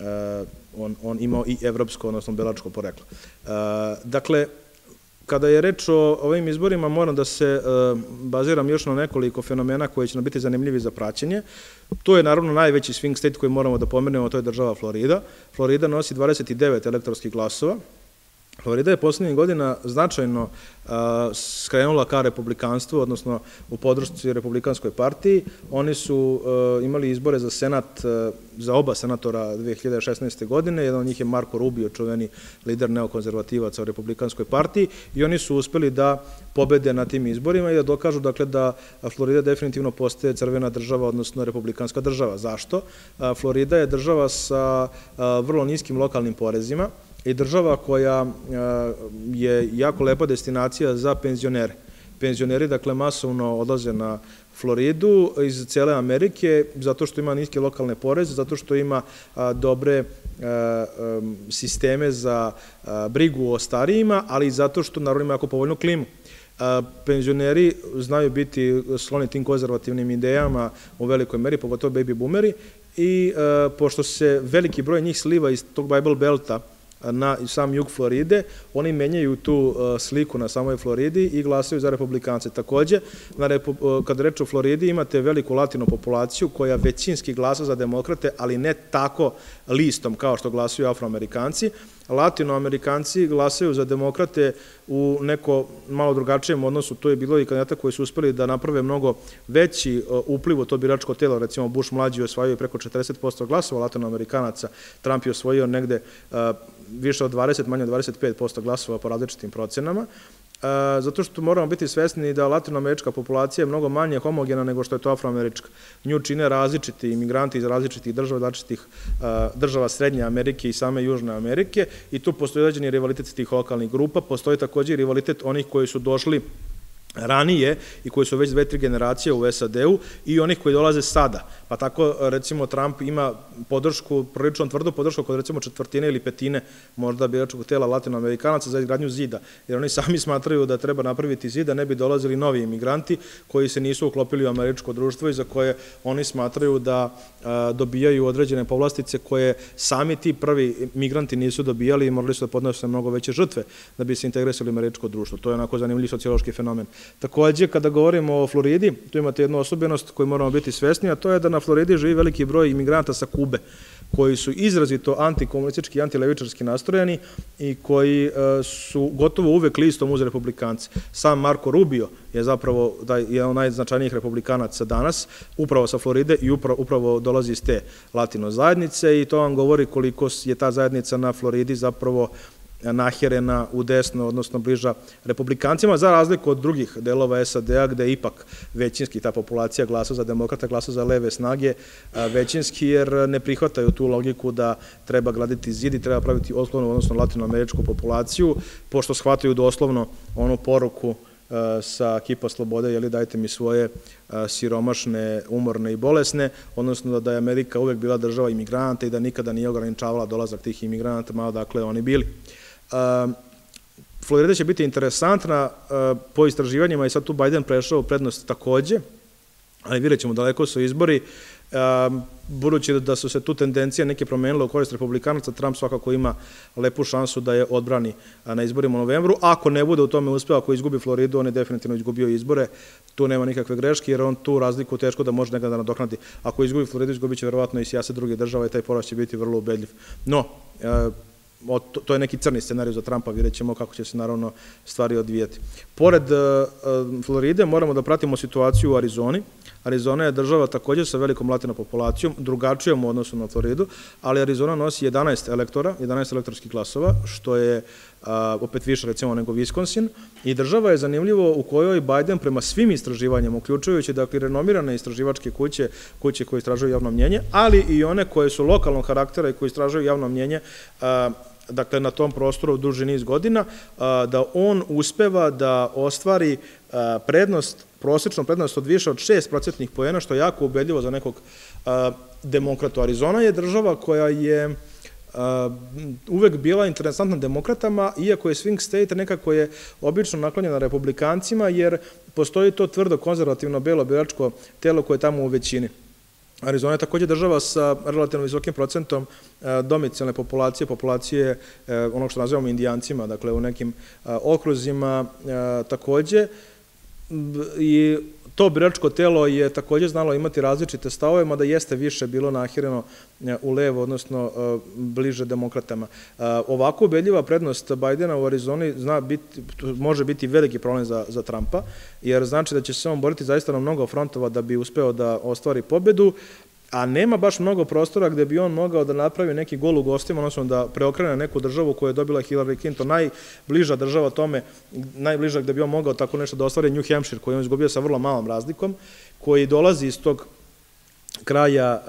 on imao i evropsko, odnosno belačko poreklo. Dakle, kada je reč o ovim izborima, moram da se baziram još na nekoliko fenomena koji će nam biti zanimljivi za praćenje. To je naravno najveći swing state koji moramo da pomenemo, to je država Florida. Florida nosi 29 elektorskih glasova. Florida je poslednjih godina značajno skrenula ka republikanstvu, odnosno u podršci republikanskoj partiji. Oni su imali izbore za senat, za oba senatora 2016. godine. Jedan od njih je Marco Rubio, čuveni lider neokonzervativaca u republikanskoj partiji, i oni su uspeli da pobede na tim izborima i da dokažu, dakle, da Florida definitivno postaje crvena država, odnosno republikanska država. Zašto? Florida je država sa vrlo niskim lokalnim porezima i država koja je jako lepa destinacija za penzionere. Penzioneri, dakle, masovno odlaze na Floridu iz cele Amerike, zato što ima niske lokalne poreze, zato što ima dobre sisteme za brigu o starijima, ali i zato što, naravno, ima jako povoljnu klimu. Penzioneri znaju biti skloni tim konzervativnim idejama u velikoj meri, pogotovo baby boomeri, i pošto se veliki broj njih sliva iz tog Bible Belta na sam jug Floride, oni menjaju tu sliku na samoj Floridi i glasaju za republikance. Takođe, kada reč o Floridi, imate veliku latino populaciju koja većinski glasa za demokrate, ali ne tako listom kao što glasaju afroamerikanci. Latinoamerikanci glasaju za demokrate u neko malo drugačijem odnosu. To je bilo i kandidata koji su uspeli da naprave mnogo veći upliv u to biračko telo. Recimo, Bush mlađi osvajao preko 40% glasova latinoamerikanaca, Trump je osvojio negde više od 20, manje od 25% glasova po različitim procenama, zato što moramo biti svesni da latinoamerička populacija je mnogo manje homogena nego što je to afroamerička. Nju čine različiti imigranti iz različitih država, različitih država Srednje Amerike i same Južne Amerike, i tu postoji određeni rivalitet tih lokalnih grupa. Postoji takođe i rivalitet onih koji su došli ranije i koji su već 2-3 generacije u SAD-u i onih koji dolaze sada. Pa tako, recimo, Trump ima podršku, prilično tvrdu podršku kod recimo četvrtine ili petine možda biračkog tela latinoamerikanaca za izgradnju zida, jer oni sami smatraju da treba napraviti zid, da ne bi dolazili novi imigranti koji se nisu uklopili u američko društvo i za koje oni smatraju da dobijaju određene povlastice koje sami ti prvi migranti nisu dobijali i morali su da podnose mnogo veće žrtve da bi se integrisali u američko društvo. To je onako zanimljiv sociološki fenomen. Takođe, kada govorimo o Floridi, tu imate jednu osobenost koju moramo biti svesni, a to je da na Floridi živi veliki broj imigranata sa Kube, koji su izrazito antikomunistički i antilevičarski nastrojeni i koji su gotovo uvek listom uz republikance. Sam Marco Rubio je zapravo jedan od najznačajnijih republikanaca danas, upravo sa Floride i upravo dolazi iz te latino zajednice i to vam govori koliko je ta zajednica na Floridi zapravo naherena u desno, odnosno bliža republikancima, za razliku od drugih delova SAD-a, gde je ipak većinski ta populacija glasa za demokrata, glasa za leve snage, većinski, jer ne prihvataju tu logiku da treba graditi zid i treba praviti oslovnu, odnosno latinoameričku populaciju, pošto shvataju doslovno onu poruku sa kipa slobode, jeli dajte mi svoje siromašne, umorne i bolesne, odnosno da je Amerika uvek bila država imigranata i da nikada nije ograničavala dolazak tih imigranata, malo dakle oni bili. Florida će biti interesantna po istraživanjima i sad tu Biden prešao u prednost takođe, ali vidjet ćemo, daleko su izbori, budući da su se tu tendencije neke promenile u korist republikanaca, Trump svakako ima lepu šansu da je odbrani na izborima u novembru. Ako ne bude u tome uspeo, ako izgubi Floridu, on je definitivno izgubio izbore, tu nema nikakve greške, jer on tu razliku teško da može nekada nadoknadi. Ako izgubi Floridu, izgubit će verovatno i sijaset drugih država i taj poraz će biti vrlo ubedljiv. No, to je neki crni scenarij za Trumpa, vidjet ćemo kako će se naravno stvari odvijati. Pored Floride moramo da pratimo situaciju u Arizoni. Arizona je država takođe sa velikom latinom populacijom, drugačijom u odnosu na Floridu, ali Arizona nosi 11 elektora, 11 elektorskih glasova, što je opet više recimo nego Wisconsin, i država je zanimljivo u kojoj Biden prema svim istraživanjima, uključujući dakle renomirane istraživačke kuće koje istražuju javno mnjenje, ali i one koje su lokalnog karaktera i koje istražuju javno mnjenje, dakle na tom prostoru duži niz godina, da on uspeva da ostvari prosečnu prednost od više od 6% poena, što je jako ubedljivo za nekog demokratu. Arizona je država koja je uvek bila interesantna demokratama, iako je swing state nekako je obično naklonjena republikancima, jer postoji to tvrdo konzervativno belo biračko telo koje je tamo u većini. Arizona je takođe država sa relativno visokim procentom domicilne populacije onog što nazivamo indijancima, dakle u nekim okruzima takođe, i to biračko telo je takođe znalo imati različite stavove, mada jeste više bilo nahireno u levo, odnosno bliže demokratama. Ovako ubedljiva prednost Bajdena u Arizoni može biti veliki problem za Trumpa, jer znači da će se on boriti zaista na mnogo frontova da bi uspeo da ostvari pobedu, a nema baš mnogo prostora gde bi on mogao da napravi neki gol u gostima, odnosno da preokrene neku državu koju je dobila Hillary Clinton. Najbliža država tome, najbliža gde bi on mogao tako nešto da ostvari New Hampshire, koji on izgubio sa vrlo malom razlikom, koji dolazi iz tog kraja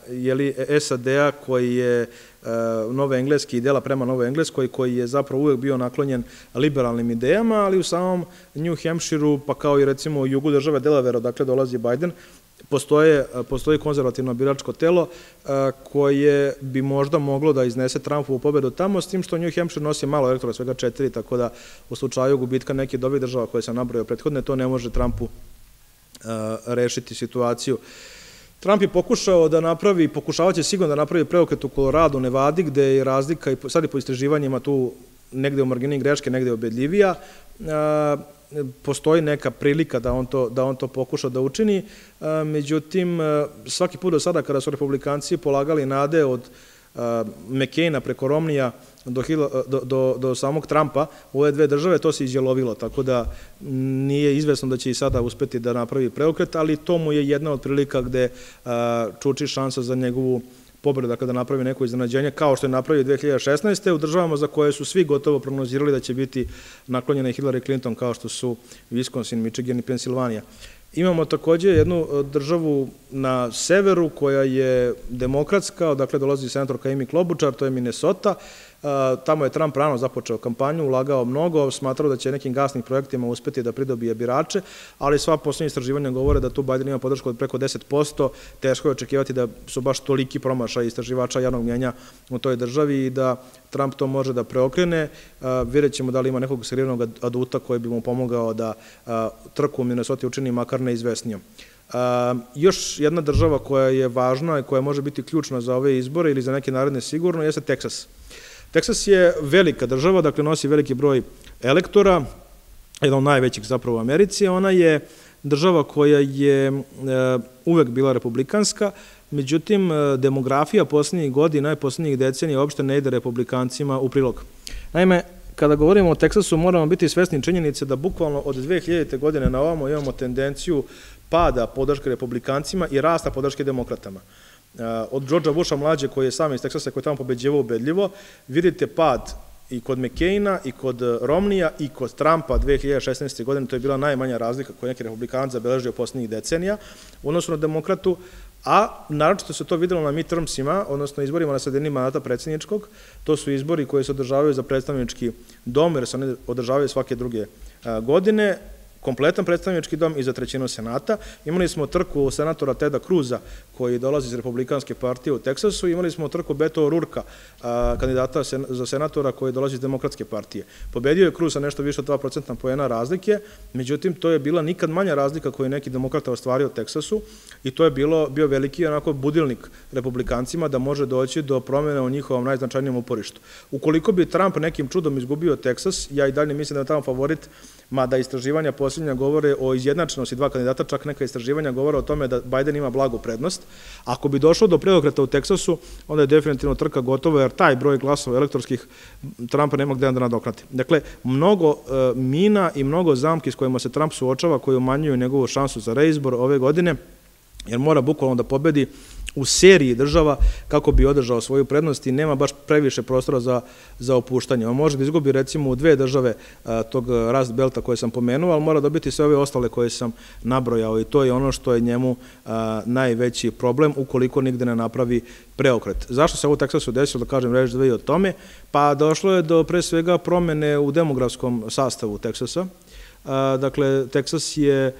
SAD-a koji je Nove Engleske i dela prema Nove Engleskoj, koji je zapravo uvek bio naklonjen liberalnim idejama, ali u samom New Hampshireu, pa kao i recimo u jugu države Delaware, odakle dolazi Biden, postoji konzervativno biračko telo koje bi možda moglo da iznese Trumpovu pobedu tamo, s tim što New Hampshire nosi malo elektora, svega 4, tako da u slučaju gubitka neke od ovih država koje sam nabrojao prethodne, to ne može Trumpu rešiti situaciju. Trump je pokušao da napravi, pokušavaće sigurno da napravi preokret u Koloradu, Nevadi, gde je razlika, sad i po istraživanjima tu negde u margini greške, negde obedljivija, postoji neka prilika da on to pokuša da učini, međutim, svaki put do sada kada su republikanci polagali nade od McCaina preko Romnija do samog Trumpa u ove dve države, to se izjelovilo, tako da nije izvesno da će i sada uspeti da napravi preokret, ali to mu je jedna od prilika gde čuči šansa za njegovu pobedu, dakle da napravi neko iznenađenje, kao što je napravio 2016. u državama za koje su svi gotovo prognozirali da će biti naklonjena i Hillary Clinton, kao što su Wisconsin, Michigan i Pensilvanija. Imamo takođe jednu državu na severu koja je demokratska, odakle dolazi senatorka Amy Klobučar, to je Minnesota. Tamo je Trump rano započeo kampanju, ulagao mnogo, smatrao da će nekim gasnim projektima uspeti da pridobije birače, ali sva poslednja istraživanja govore da tu Biden ima podršku od preko 10%, teško je očekivati da su baš toliki promašaj istraživača javnog mnjenja u toj državi i da Trump to može da preokrene. Vidjet ćemo da li ima nekog skrivenog aduta koji bi mu pomogao da trku u Minnesota učini makar neizvesnijom. Još jedna država koja je važna i koja može biti ključna za ove izbore ili za neke naredne sigurno jeste Teksas. Teksas je velika država, dakle nosi veliki broj elektora, jedan od najvećih zapravo u Americi. Ona je država koja je uvek bila republikanska, međutim demografija poslednjih godina i poslednjih decenija uopšte ne ide republikancima u prilog. Naime, kada govorimo o Teksasu moramo biti svesni činjenice da bukvalno od 2000. godine na ovamo imamo tendenciju pada podrške republikancima i rasta podrške demokratama. Od Georgea Busha mlađe koji je sam iz Teksasa, koji je tamo pobeđivao ubedljivo, vidite pad i kod McCaina, i kod Romneya, i kod Trumpa 2016. godine, to je bila najmanja razlika koju neki republikanac zabeležio poslednjih decenija u odnosu na demokratu, a naročito se to videlo na midtermsima, odnosno izborima na sredini mandata predsjedničkog. To su izbori koji se održavaju za predstavnički dom, jer se oni održavaju svake druge godine, kompletan predstavnički dom i za trećinu senata. Imali smo trku senatora Teda Cruza, koji dolazi iz Republikanske partije u Teksasu, imali smo trku Beto O'Rourkea, kandidata za senatora koji dolazi iz Demokratske partije. Pobedio je Cruz sa nešto više od 2% poena razlike, međutim, to je bila nikad manja razlika koju je neki demokrata ostvario u Teksasu i to je bio veliki onako budilnik republikancima da može doći do promjene u njihovom najznačajnijem uporištu. Ukoliko bi Trump nekim čudom izgubio Teksas, ja i dalje mislim da je tamo favorit, mada istraživanja posljednja govore o izjednačenosti dva kandidata, čak neka istraživanja govore o tome da Biden ima blagu prednost. Ako bi došlo do preokreta u Teksasu, onda je definitivno trka gotova, jer taj broj glasova elektorskih Trumpa nema gde da nadoknati. Dakle, mnogo mina i mnogo zamki s kojima se Trump suočava, koji umanjuju njegovu šansu za reizbor ove godine, jer mora bukvalno da pobedi u seriji država kako bi održao svoju prednost i nema baš previše prostora za opuštanje. On može da izgubi recimo u 2 države tog Rust Belta koje sam pomenuo, ali mora dobiti sve ove ostale koje sam nabrojao i to je ono što je njemu najveći problem ukoliko nigde ne napravi preokret. Zašto se ovo u Teksasu desilo, da kažem reći dve o tome? Pa došlo je do pre svega promene u demografskom sastavu Teksasa. Dakle, Teksas je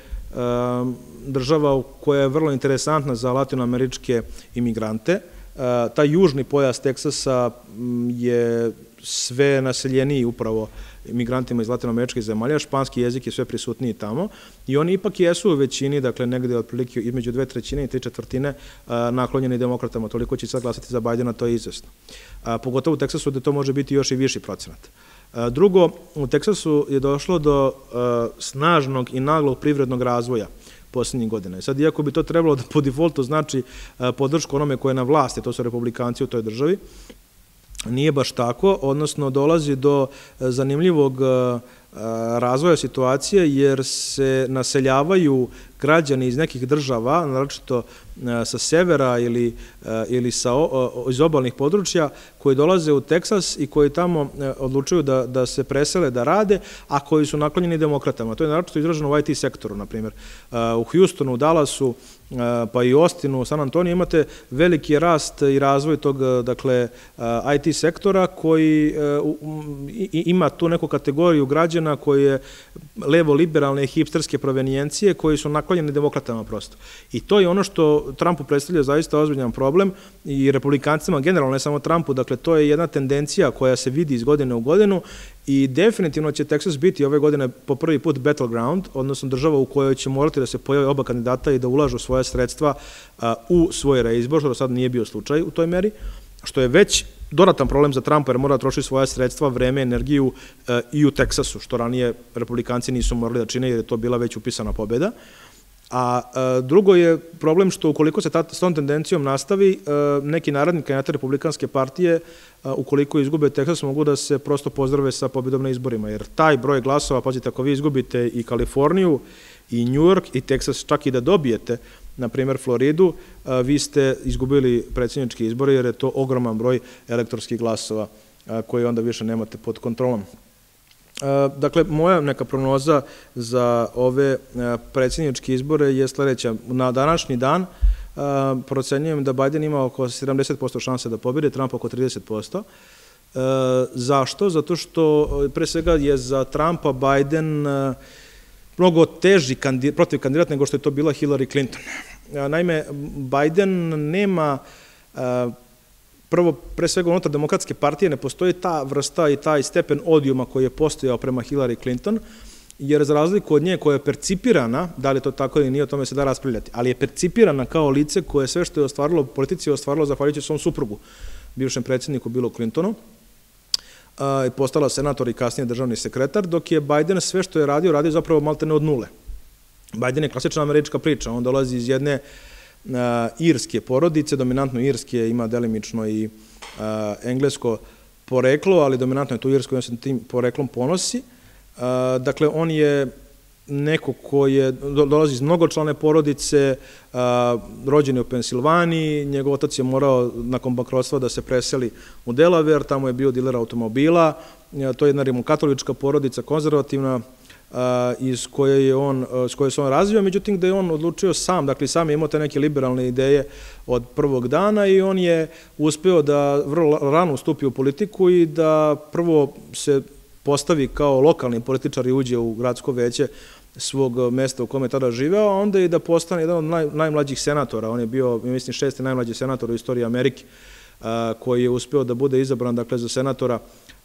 država koja je vrlo interesantna za latinoameričke imigrante. Taj južni pojas Teksasa je sve naseljeniji upravo imigrantima iz latinoameričkih zemalja, španski jezik je sve prisutniji tamo i oni ipak jesu u većini, dakle negde otprilike između 2/3 i 3/4 naklonjeni demokratama, toliko će sad glasati za Bajdena, to je izvesno. Pogotovo u Teksasu gde to može biti još i viši procenat. Drugo, u Teksasu je došlo do snažnog i naglog privrednog razvoja poslednjih godina. Sad, iako bi to trebalo da po defaultu znači podršku onome koje je na vlasti, to su republikanci u toj državi, nije baš tako, odnosno dolazi do zanimljivog razvoja situacije jer se naseljavaju građani iz nekih država, naročito sa severa ili iz obalnih područja, koji dolaze u Teksas i koji tamo odlučuju da se presele, da rade, a koji su naklonjeni demokratama. To je naročito izraženo u IT sektoru, na primjer. U Houstonu, u Dallasu, pa i Austinu, u San Antoniju imate veliki rast i razvoj tog, dakle, IT sektora koji ima tu neku kategoriju građana koji je levo-liberalne i hipsterske provenijencije koji su naklonjeni demokratama prosto. I to je ono što Trumpu predstavlja zaista ozbiljan problem i republikancima generalno, ne samo Trumpu, dakle to je jedna tendencija koja se vidi iz godine u godinu i definitivno će Teksas biti ove godine po prvi put battleground, odnosno država u kojoj će morati da se pojave oba kandidata i da ulažu svoje sredstva u svoj reizbor, što do sad nije bio slučaj u toj meri, što je već dodatan problem za Trumpa jer mora da troši svoje sredstva, vreme, energiju i u Teksasu, što ranije republikanci nisu morali da čine jer je to bila već upisana pobjeda. A drugo je problem što ukoliko se s tom tendencijom nastavi, neki naredni kandidati republikanske partije, ukoliko izgube Teksas, mogu da se prosto pozdrave sa pobjedom na izborima, jer taj broj glasova, pazite, ako vi izgubite i Kaliforniju, i New York, i Teksas, čak i da dobijete, na primjer Floridu, vi ste izgubili predsjednički izbore jer je to ogroman broj elektorskih glasova koji onda više nemate pod kontrolom. Dakle, moja neka prognoza za ove predsjedničke izbore je sledeća. Na današnji dan procenjujem da Biden ima oko 70% šanse da pobjede, Trump oko 30%. Zašto? Zato što pre svega je za Trumpa Biden mnogo teži protiv kandidat nego što je to bila Hillary Clinton. Naime, Biden nema, prvo, pre svega unutar demokratske partije ne postoji ta vrsta i taj stepen odijuma koji je postojao prema Hillary Clinton, jer za razliku od nje koja je percipirana, da li je to tako ili nije, o tome se da raspravljati, ali je percipirana kao lice koje sve što je ostvarilo u politici je ostvarilo zahvaljujući svom suprugu, bivšem predsjedniku Billu Clintonu, i postala senator i kasnije državni sekretar, dok je Biden sve što je radio zapravo maltene od nule. Biden je klasična američka priča, on dolazi iz jedne irske porodice, dominantno irske, ima delimično i englesko poreklo, ali dominantno je to irsko i on se tim poreklom ponosi. Dakle, on je neko koji dolazi iz mnogočlane porodice, rođen je u Pensilvaniji, njegov otac je morao nakon bankrotstva da se preseli u Delaware, tamo je bio diler automobila, to je jedna rimokatolička porodica, konzervativna, iz koje se on razvio, međutim gde je on odlučio sam, dakle sam je imao te neke liberalne ideje od prvog dana i on je uspeo da vrlo rano ustupi u politiku i da prvo se postavi kao lokalni političar i uđe u gradsko veće svog mesta u kome je tada živeo, a onda i da postane jedan od najmlađih senatora. On je bio, mislim, 6. najmlađi senator u istoriji Amerike, koji je uspeo da bude izabran, dakle, za senatora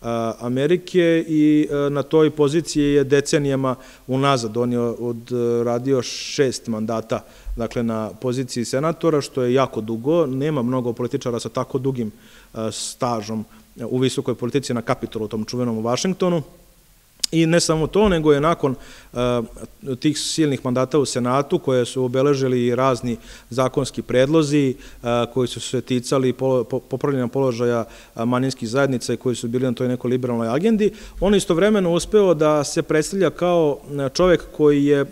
Amerike i na toj poziciji je decenijama unazad. On je odradio 6 mandata, dakle, na poziciji senatora, što je jako dugo. Nema mnogo političara sa tako dugim stažom u visokoj politici na Kapitolu, u tom čuvenom u Vašingtonu. I ne samo to, nego je nakon tih silnih mandata u Senatu, koje su obeležili i razni zakonski predlozi, koji su se ticali popravljanja položaja manjinskih zajednica i koji su bili na toj nekoj liberalnoj agendi, on istovremeno uspeo da se predstavlja kao čovek koji je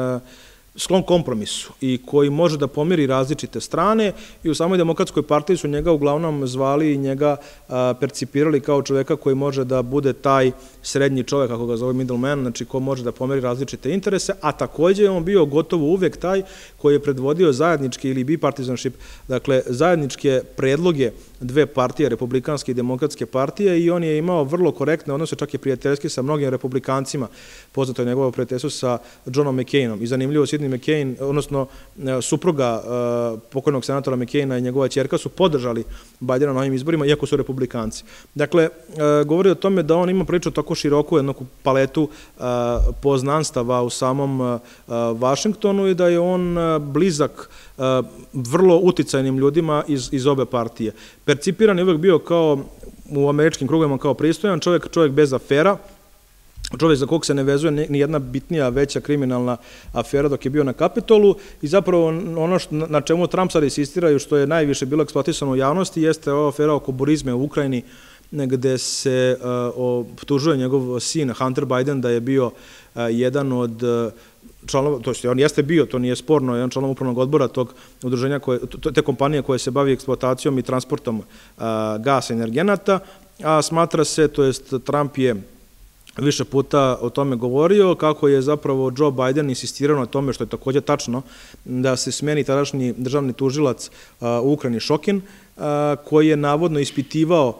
sklon kompromisu i koji može da pomiri različite strane i u samoj demokratskoj partiji su njega uglavnom zvali i njega percipirali kao čoveka koji može da bude taj srednji čovek, kako ga zove middleman, znači ko može da pomeri različite interese, a takođe je on bio gotovo uvek taj koji je predvodio zajednički ili bipartisanship, dakle zajedničke predloge dve partije, republikanske i demokratske partije, i on je imao vrlo korektne odnose, čak i prijateljski sa mnogim republikancima, poznato je njegovo prijateljstvo sa Johnom McCainom. I zanimljivo, Sidney McCain, odnosno supruga pokojnog senatora McCaina i njegova ćerka su podržali Bidena na ovim izborima, iako su republikanci. Dakle, govori o tome da on ima priču tako široku jednu paletu poznanstava u samom Vašingtonu i da je on blizak vrlo uticajnim ljudima iz obe partije. Percipiran je uvek bio kao u američkim krugovima kao pristojan čovjek bez afera, čovjek za kog se ne vezuje ni jedna bitnija veća kriminalna afera dok je bio na Kapitolu, i zapravo ono na čemu Trump sad insistiraju, što je najviše bilo eksploatisano u javnosti, jeste ova afera oko burizme u Ukrajini, gde se optužuje njegov sin Hunter Biden da je bio jedan od članova, to je on jeste bio, to nije sporno, jedan članov upravnog odbora tog udruženja, te kompanije koje se bavi eksploatacijom i transportom gasa i energenata, a smatra se, to jest Trump je više puta o tome govorio, kako je zapravo Joe Biden insistirao na tome, što je takođe tačno, da se smeni tadašnji državni tužilac u Ukrajini Šokin, koji je navodno ispitivao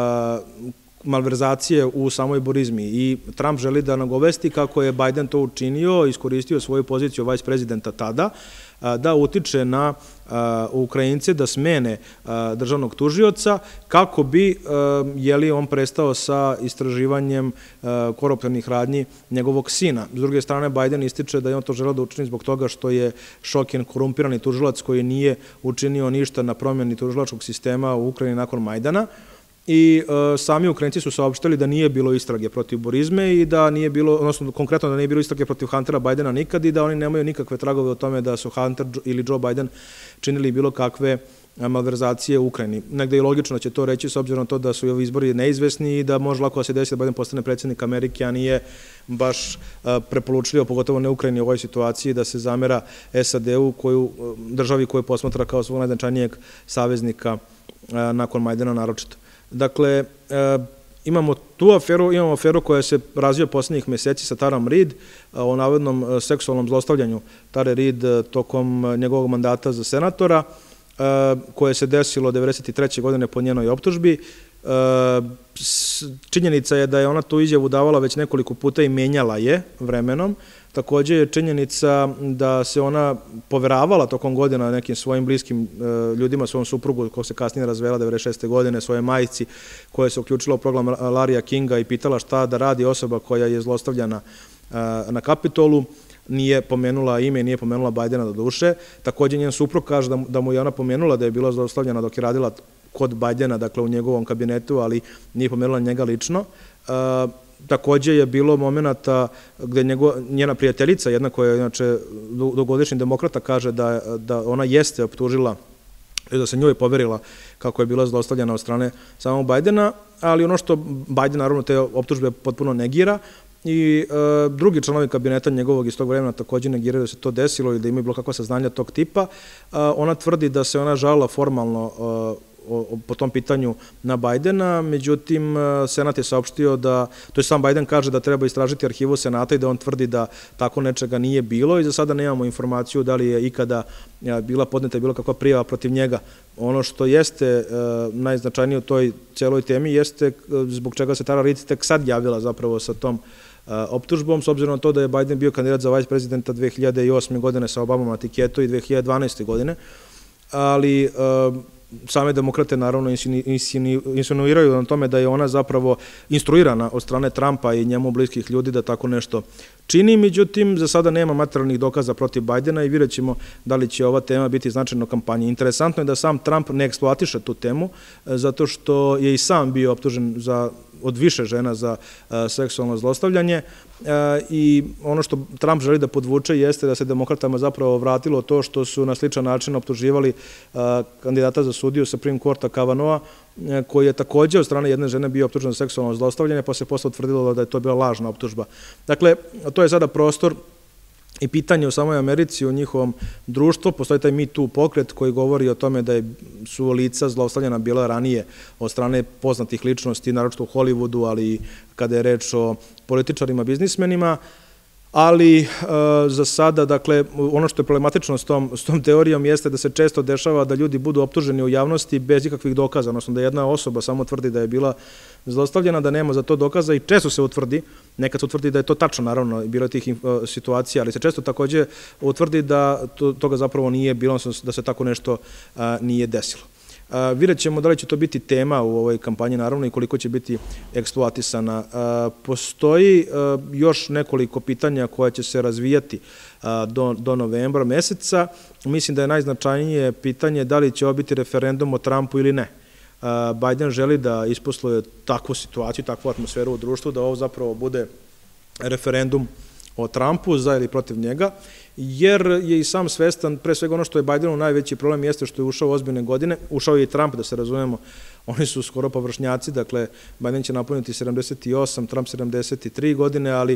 malverzacije u samoj burizmi, i Trump želi da nagovesti kako je Biden to učinio, iskoristio svoju poziciju vice prezidenta tada, da utiče na Ukrajince da smene državnog tužioca kako bi on prestao sa istraživanjem koruptivnih radnji njegovog sina. S druge strane, Biden ističe da je on to želeo da učini zbog toga što je Šokin korumpirani tužilac koji nije učinio ništa na promjeni tužilačkog sistema u Ukrajini nakon Majdana. I sami Ukrajinci su saopštili da nije bilo istrage protiv burizme i da nije bilo, odnosno konkretno da nije bilo istrage protiv Huntera Bidena nikad, i da oni nemaju nikakve tragove o tome da su Hunter ili Joe Biden činili bilo kakve malverzacije u Ukrajini. Negde je logično da će to reći, s obzirom na to da su ovi izbori neizvesni i da može lako da se desi da Biden postane predsjednik Amerike, a nije baš prepolučljivo, pogotovo ne Ukrajini u ovoj situaciji, da se zamera SAD-u, državi koju posmatra kao svog najznačajnijeg saveznika nakon Majdana naročito. Dakle, Imamo tu aferu, imamo aferu koja se razvija poslednjih meseci sa Tarom Reid o navodnom seksualnom zlostavljanju Tare Reid tokom njegovog mandata za senatora, koje se desilo 1993. godine po njenoj optužbi. Činjenica je da je ona tu izjavu davala već nekoliko puta i menjala je vremenom. Takođe je činjenica da se ona poveravala tokom godina nekim svojim bliskim ljudima, svom suprugu koja se kasnije razvela 1996. godine, svoje majci koja se uključila u program Larrya Kinga i pitala šta da radi osoba koja je zlostavljana na Kapitolu. Nije pomenula ime, nije pomenula Bajdena do duše. Takođe njen suprug kaže da mu je ona pomenula da je bila zlostavljana dok je radila kod Bajdena, dakle u njegovom kabinetu, ali nije pomenula njega lično. Takođe je bilo momenta gde njena prijateljica, jedna koja je inače dugogodišnji demokrata, kaže da ona jeste optužila, da se njoj poverila kako je bila zlostavljana od strane samog Bajdena, ali ono što Bajden naravno te optužbe potpuno negira i drugi članovi kabineta njegovog iz tog vremena takođe negiraju da se to desilo i da imaju bilo kakva saznanja tog tipa. Ona tvrdi da se ona žalila formalno po tom pitanju na Bajdena, međutim, Senat je saopštio da, to je sam Bajden kaže da treba istražiti arhivu Senata i da on tvrdi da tako nečega nije bilo i za sada nemamo informaciju da li je ikada bila podneta bilo kakva prijava protiv njega. Ono što jeste najznačajnije u toj celoj temi jeste zbog čega se Tara Reid tek sad javila zapravo sa tom optužbom, s obzirom na to da je Bajden bio kandidat za vice prezidenta 2008. godine sa Obamom na tiketu i 2012. godine, ali same demokrate naravno insinuiraju na tome da je ona zapravo instruirana od strane Trumpa i njemu bliskih ljudi da tako nešto čini, međutim za sada nema materijalnih dokaza protiv Bajdena i vidjet ćemo da li će ova tema biti značajna u kampanji. Interesantno je da sam Trump ne eksploatiše tu temu, zato što je i sam bio optužen od više žena za seksualno zlostavljanje i ono što Trump želi da podvuče jeste da se demokratama zapravo vratilo to što su na sličan način optuživali kandidata za sudiju Supreme Courta Kavanaugha, koji je takođe od strane jedne žene bio optužen za seksualno zlostavljanje, pa se posle utvrdilo da je to bila lažna optužba. Dakle, to je sada prostor i pitanje u samoj Americi, u njihovom društvu. Postoji taj Me Too pokret koji govori o tome da su lica zlostavljena bila ranije od strane poznatih ličnosti, naročito u Hollywoodu, ali i kada je reč o političarima, biznismenima, ali za sada, dakle, ono što je problematično s tom teorijom jeste da se često dešava da ljudi budu optuženi u javnosti bez ikakvih dokaza, odnosno da jedna osoba samo tvrdi da je bila zlostavljena, da nema za to dokaza i često se utvrdi, nekad se utvrdi da je to tačno, naravno, bilo je tih situacija, ali se često takođe utvrdi da toga zapravo nije bilo, da se tako nešto nije desilo. Vidjet ćemo da li će to biti tema u ovoj kampanji, naravno, i koliko će biti eksploatisana. Postoji još nekoliko pitanja koja će se razvijati do novembra meseca. Mislim da je najznačajnije pitanje da li će ovo biti referendum o Trumpu ili ne. Bajden želi da isposluje takvu situaciju, takvu atmosferu u društvu, da ovo zapravo bude referendum o Trumpu, za ili protiv njega, jer je i sam svestan, pre svega ono što je Bajdenov najveći problem jeste što je ušao u ozbiljne godine, ušao je i Trump, da se razumemo, oni su skoro površnjaci, dakle, Bajden će napuniti 78, Trump 73 godine, ali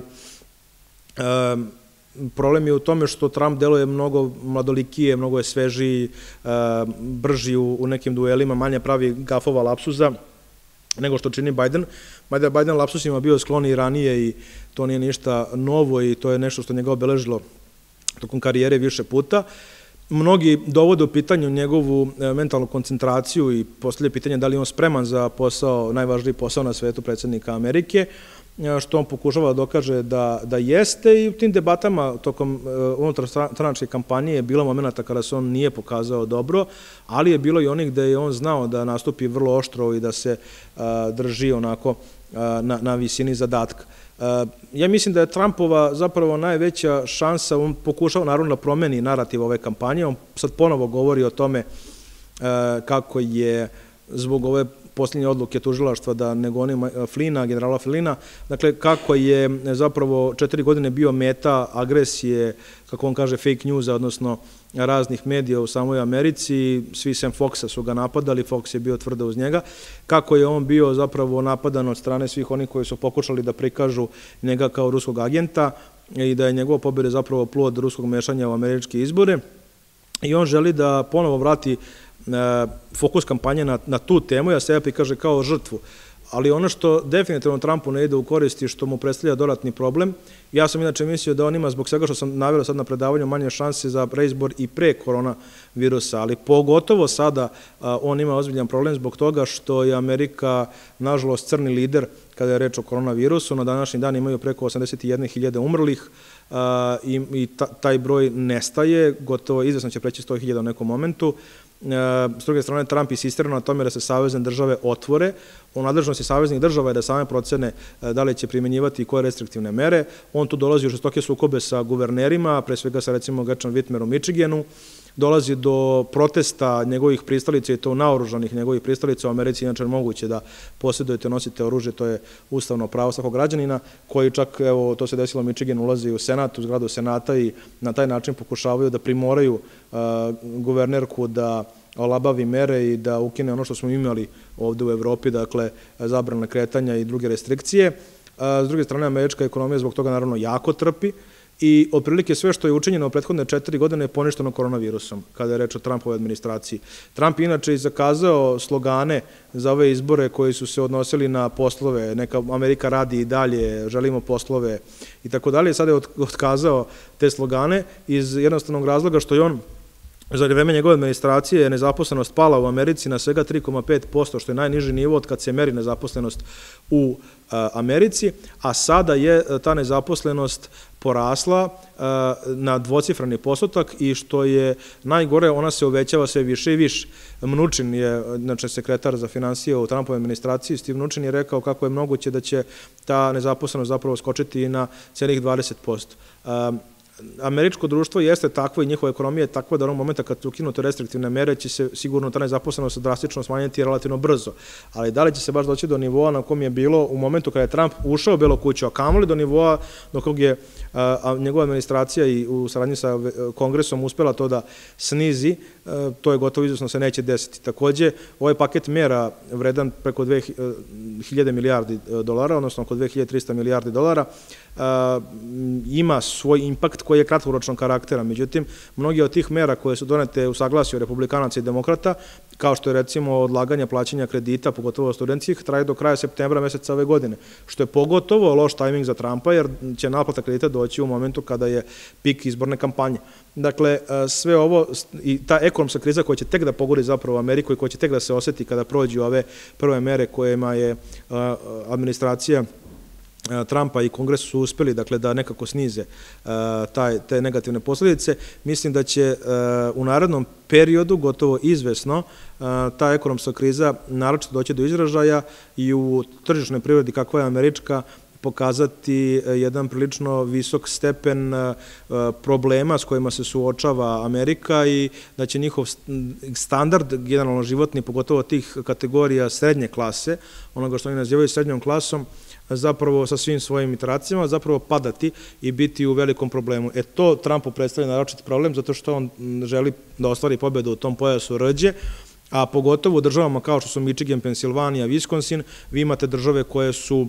problem je u tome što Trump deluje mnogo mladolikije, mnogo je svežiji, brži u nekim duelima, manje pravi gafova, lapsuza, nego što čini Bajden. Bajden lapsusima bio sklon i ranije i to nije ništa novo i to je nešto što njega obeležilo tokom karijere više puta. Mnogi dovode u pitanju njegovu mentalnu koncentraciju i postavljaju pitanje da li je on spreman za posao, najvažniji posao na svetu, predsjednika Amerike, što on pokušava da dokaže da jeste i u tim debatama tokom unutarstranačke kampanje je bilo momenta kada se on nije pokazao dobro, ali je bilo i onih gde je on znao da nastupi vrlo oštro i da se drži onako na visini zadatka. Ja mislim da je Trumpova zapravo najveća šansa, on pokušao naravno da promeni narativ ove kampanje, on sad ponovo govori o tome kako je zbog ove posljednje odluke tužilaštva da ne goni Flina, generala Flina, dakle kako je zapravo 4 godine bio meta agresije, kako on kaže, fake newsa, odnosno raznih medija u samoj Americi, svi sem Foxa su ga napadali, Fox je bio tvrdo uz njega, kako je on bio zapravo napadan od strane svih onih koji su pokušali da prikažu njega kao ruskog agenta i da je njegova pobjeda zapravo plod ruskog mešanja u američke izbore i on želi da ponovo vrati fokus kampanje na tu temu, ja sebe prikaže kao žrtvu Ali ono što definitivno Trumpu ne ide u korist i što mu predstavlja dodatni problem, ja sam inače mislio da on ima, zbog svega što sam naveo sad na predavanju, manje šanse za reizbor i pre koronavirusa, ali pogotovo sada on ima ozbiljan problem zbog toga što je Amerika, nažalost, crni lider kada je reč o koronavirusu. Na današnji dan imaju preko 81.000 umrlih i taj broj nestaje, gotovo izvesno će preći 100.000 u nekom momentu. S druge strane, Trump insistira na tome da se savezne države otvore. U nadležnosti saveznih država je da same procene da li će primenjivati koje restriktivne mere. On tu dolazi u žestoke sukobe sa guvernerima, pre svega sa recimo Gretchen Whitmer u Michiganu. Dolazi do protesta njegovih pristalica i to naoružanih njegovih pristalica u Americi. Inače je moguće da posjedujete, nosite oružje, to je ustavno pravo svakog građanina, koji čak, evo, to se desilo u Michiganu, ulazi u Senat, u zgradu Senata i na taj način pokušavaju da primoraju guvernerku da olabavi mere i da ukine ono što smo imali ovde u Evropi, dakle, zabrane kretanja i druge restrikcije. S druge strane, američka ekonomija zbog toga naravno jako trpi i otprilike sve što je učinjeno u prethodne 4 godine je poništeno koronavirusom, kada je reč o Trumpove administraciji. Trump inače i zakazao slogane za ove izbore koji su se odnosili na poslove, neka Amerika radi i dalje, želimo poslove i tako dalje. Sada je otkazao te slogane iz jednostavnog razloga što je on za vreme njegove administracije je nezaposlenost pala u Americi na svega 3,5%, što je najniži nivo od kad se meri nezaposlenost u Americi, a sada je ta nezaposlenost porasla na dvocifrani postotak i što je najgore, ona se uvećava sve više i više. Mnuchin je, znači sekretar za finansije u Trumpovoj administraciji, Steve Mnuchin je rekao kako je moguće da će ta nezaposlenost zapravo skočiti na celih 20%. Američko društvo jeste takvo i njihova ekonomija je takva da u onog momenta kad su ukinute restriktivne mere će se sigurno ta nezaposlenost drastično smanjiti relativno brzo. Ali da li će se baš doći do nivoa na kom je bilo u momentu kada je Trump ušao u Belu kuću, a kamoli do nivoa do kog je njegova administracija i u saradnji sa Kongresom uspela to da snizi, to je gotovo izvesno se neće desiti. Takođe, ovaj paket mera vredan preko 2000 milijardi dolara, odnosno oko 2300 milijardi dolara, ima svoj impakt koji je kratkoročnog karaktera. Međutim, mnogi od tih mera koje su donete u saglasju republikanaca i demokrata, kao što je recimo odlaganje plaćanja kredita, pogotovo studentskih, traje do kraja septembra meseca ove godine, što je pogotovo loš tajming za Trumpa, jer će naplata kredita doći u momentu kada je pik izborne kampanje. Dakle, sve ovo i ta ekonomska kriza koja će tek da pogodi zapravo Ameriku i koja će tek da se oseti kada prođu ove prve mere kojima je administracija Trumpa i Kongres su uspeli, dakle, da nekako snize te negativne posledice. Mislim da će u narednom periodu, gotovo izvesno, ta ekonomska kriza naročito doći do izražaja i u tržišnoj privredi kakva je američka pokazati jedan prilično visok stepen problema s kojima se suočava Amerika i da će njihov standard, generalno životni, pogotovo tih kategorija srednje klase, onoga što oni nazivaju srednjom klasom, zapravo sa svim svojim iteracijama, zapravo padati i biti u velikom problemu. To Trumpu predstavlja naročit problem, zato što on želi da ostvari pobedu u tom pojasu rđe, a pogotovo u državama kao što su Michigan, Pensilvanija, Wisconsin, vi imate države koje su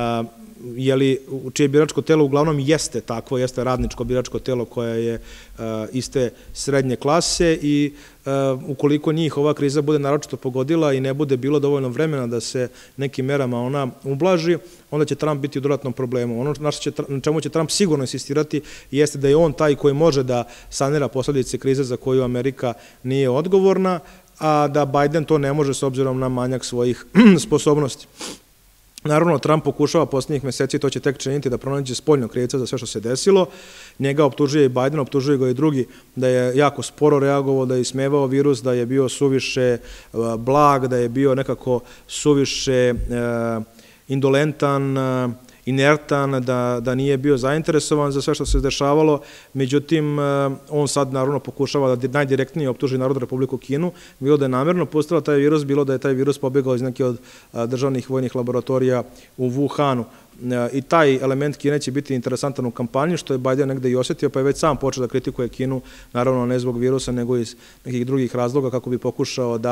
čije biračko telo uglavnom jeste takvo, jeste radničko biračko telo koje je iste srednje klase i ukoliko njih ova kriza bude naročito pogodila i ne bude bilo dovoljno vremena da se nekim merama ona ublaži, onda će Trump biti u dodatnom problemu. Ono na čemu će Trump sigurno insistirati jeste da je on taj koji može da sanira posledice krize za koju Amerika nije odgovorna, a da Biden to ne može s obzirom na manjak svojih sposobnosti. Naravno, Trump pokušava poslednjih meseci, to će tek činiti, da pronađe spoljnog krivca za sve što se desilo. Njega optužuje i Biden, optužuje ga i drugi da je jako sporo reagovao, da je ismevao virus, da je bio suviše blag, da je bio nekako suviše indolentan, inertan, da nije bio zainteresovan za sve što se dešavalo. Međutim, on sad naravno pokušava da najdirektnije optuži Narodnu Republiku Kinu, bilo da je namerno pustila taj virus, bilo da je taj virus pobegao iz neke od državnih vojnih laboratorija u Wuhanu. I taj element Kine će biti interesantan u kampanji, što je Biden negde i osetio, pa je već sam počeo da kritikuje Kinu, naravno ne zbog virusa, nego iz nekih drugih razloga, kako bi pokušao da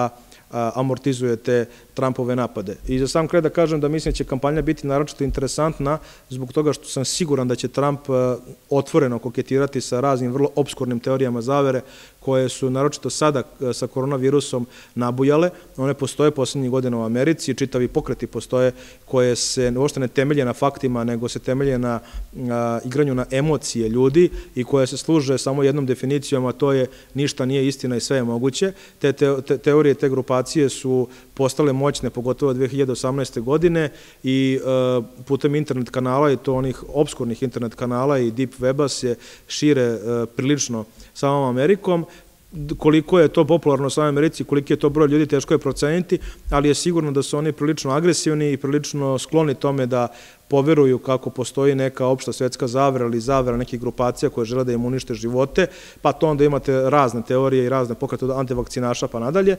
amortizuje te Trumpove napade. I za sam kraj da kažem da mislim da će kampanja biti naročito interesantna zbog toga što sam siguran da će Trump otvoreno koketirati sa raznim vrlo obskurnim teorijama zavere koje su naročito sada sa koronavirusom nabujale. One postoje poslednjih godina u Americi, čitavi pokreti postoje koje se uopšte ne temelje na faktima, nego se temelje na igranju na emocije ljudi i koje se služe samo jednom definicijom, a to je ništa nije istina i sve je moguće. Te teorije, te grupacije su postale moćne, pogotovo 2018. godine i putem internet kanala i to onih obskurnih internet kanala i deep weba se šire prilično samom Amerikom. Koliko je to popularno u samoj Americi, koliki je to broj ljudi, teško je proceniti, ali je sigurno da su oni prilično agresivni i prilično skloni tome da poveruju kako postoji neka opšta svetska zavera ili zavera nekih grupacija koje žele da im unište živote, pa to onda imate razne teorije i razne pokrete od antivakcinaša pa nadalje.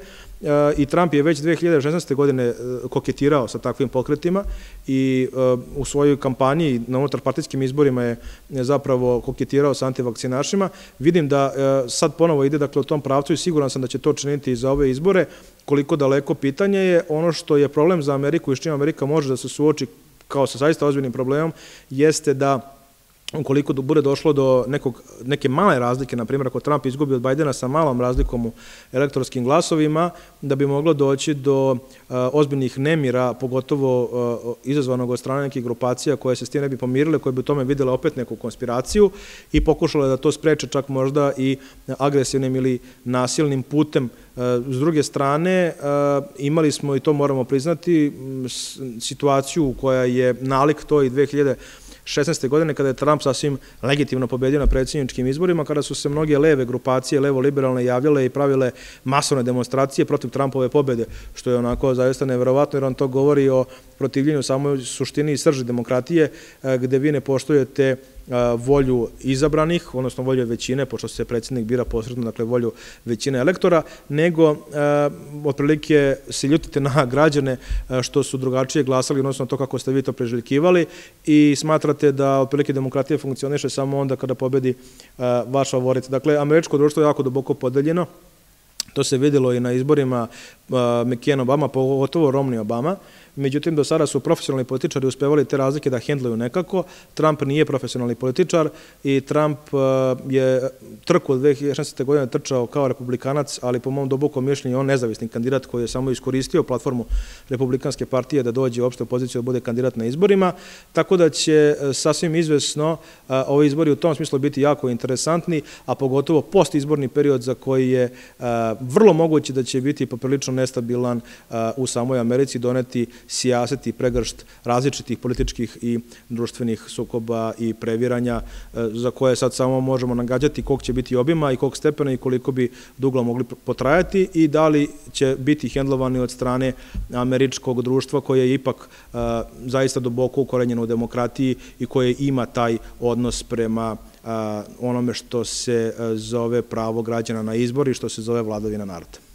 I Trump je već 2016. godine koketirao sa takvim pokretima i u svojoj kampanji na unutarpartijskim izborima je zapravo koketirao sa antivakcinašima. Vidim da sad ponovo ide dakle u tom pravcu i siguran sam da će to činiti i za ove izbore. Koliko daleko pitanje je, ono što je problem za Ameriku i s čim Amerika može da se suoči kao sa zaista ozbiljnim problemom, jeste da ukoliko bude došlo do neke male razlike, na primjer ako Trump izgubi od Bajdena sa malom razlikom u elektorskim glasovima, da bi moglo doći do ozbiljnih nemira, pogotovo izazvanog od strane nekih grupacija koje se s tim ne bi pomirile, koje bi u tome videle opet neku konspiraciju i pokušale da to spreče čak možda i agresivnim ili nasilnim putem. S druge strane, imali smo, i to moramo priznati, situaciju koja je nalik to i 2016. godine, kada je Trump sasvim legitimno pobedio na predsjedničkim izborima, kada su se mnoge leve grupacije, levo-liberalne, javljale i pravile masovne demonstracije protiv Trumpove pobede, što je onako zaista neverovatno, jer on to govori o protivljenju samoj suštini i srži demokratije, gde vi ne poštujete volju izabranih, odnosno volju većine, pošto se predsjednik bira posredno, dakle volju većine elektora, nego otprilike se ljutite na građane što su drugačije glasali, odnosno to kako ste vi to preželjkivali i smatrate da otprilike demokratija funkcioniše samo onda kada pobedi vaš favorit. Dakle, američko društvo je jako duboko podeljeno. To se videlo i na izborima McCain-Obama, pogotovo Romney-Obama. Međutim, do sada su profesionalni političari uspevali te razlike da hendluju nekako. Trump nije profesionalni političar i Trump je trku od 2016. godine trčao kao republikanac, ali po mom dubokom mišljenju on nezavisni kandidat koji je samo iskoristio platformu Republikanske partije da dođe uopšte u poziciju da bude kandidat na izborima. Tako da će sasvim izvesno ovi izbori u tom smislu biti jako interesantni, a pogotovo postizborni period za koji je vrlo moguće da će biti poprilično nestabilan u samoj Americi, doneti sijaset i pregršt različitih političkih i društvenih sukoba i previranja za koje sad samo možemo nagađati kog će biti obima i kog stepena i koliko bi dugo mogli potrajati i da li će biti hendlovani od strane američkog društva koje je ipak zaista duboko ukorenjeno u demokratiji i koje ima taj odnos prema onome što se zove pravo građana na izbor i što se zove vladavina naroda.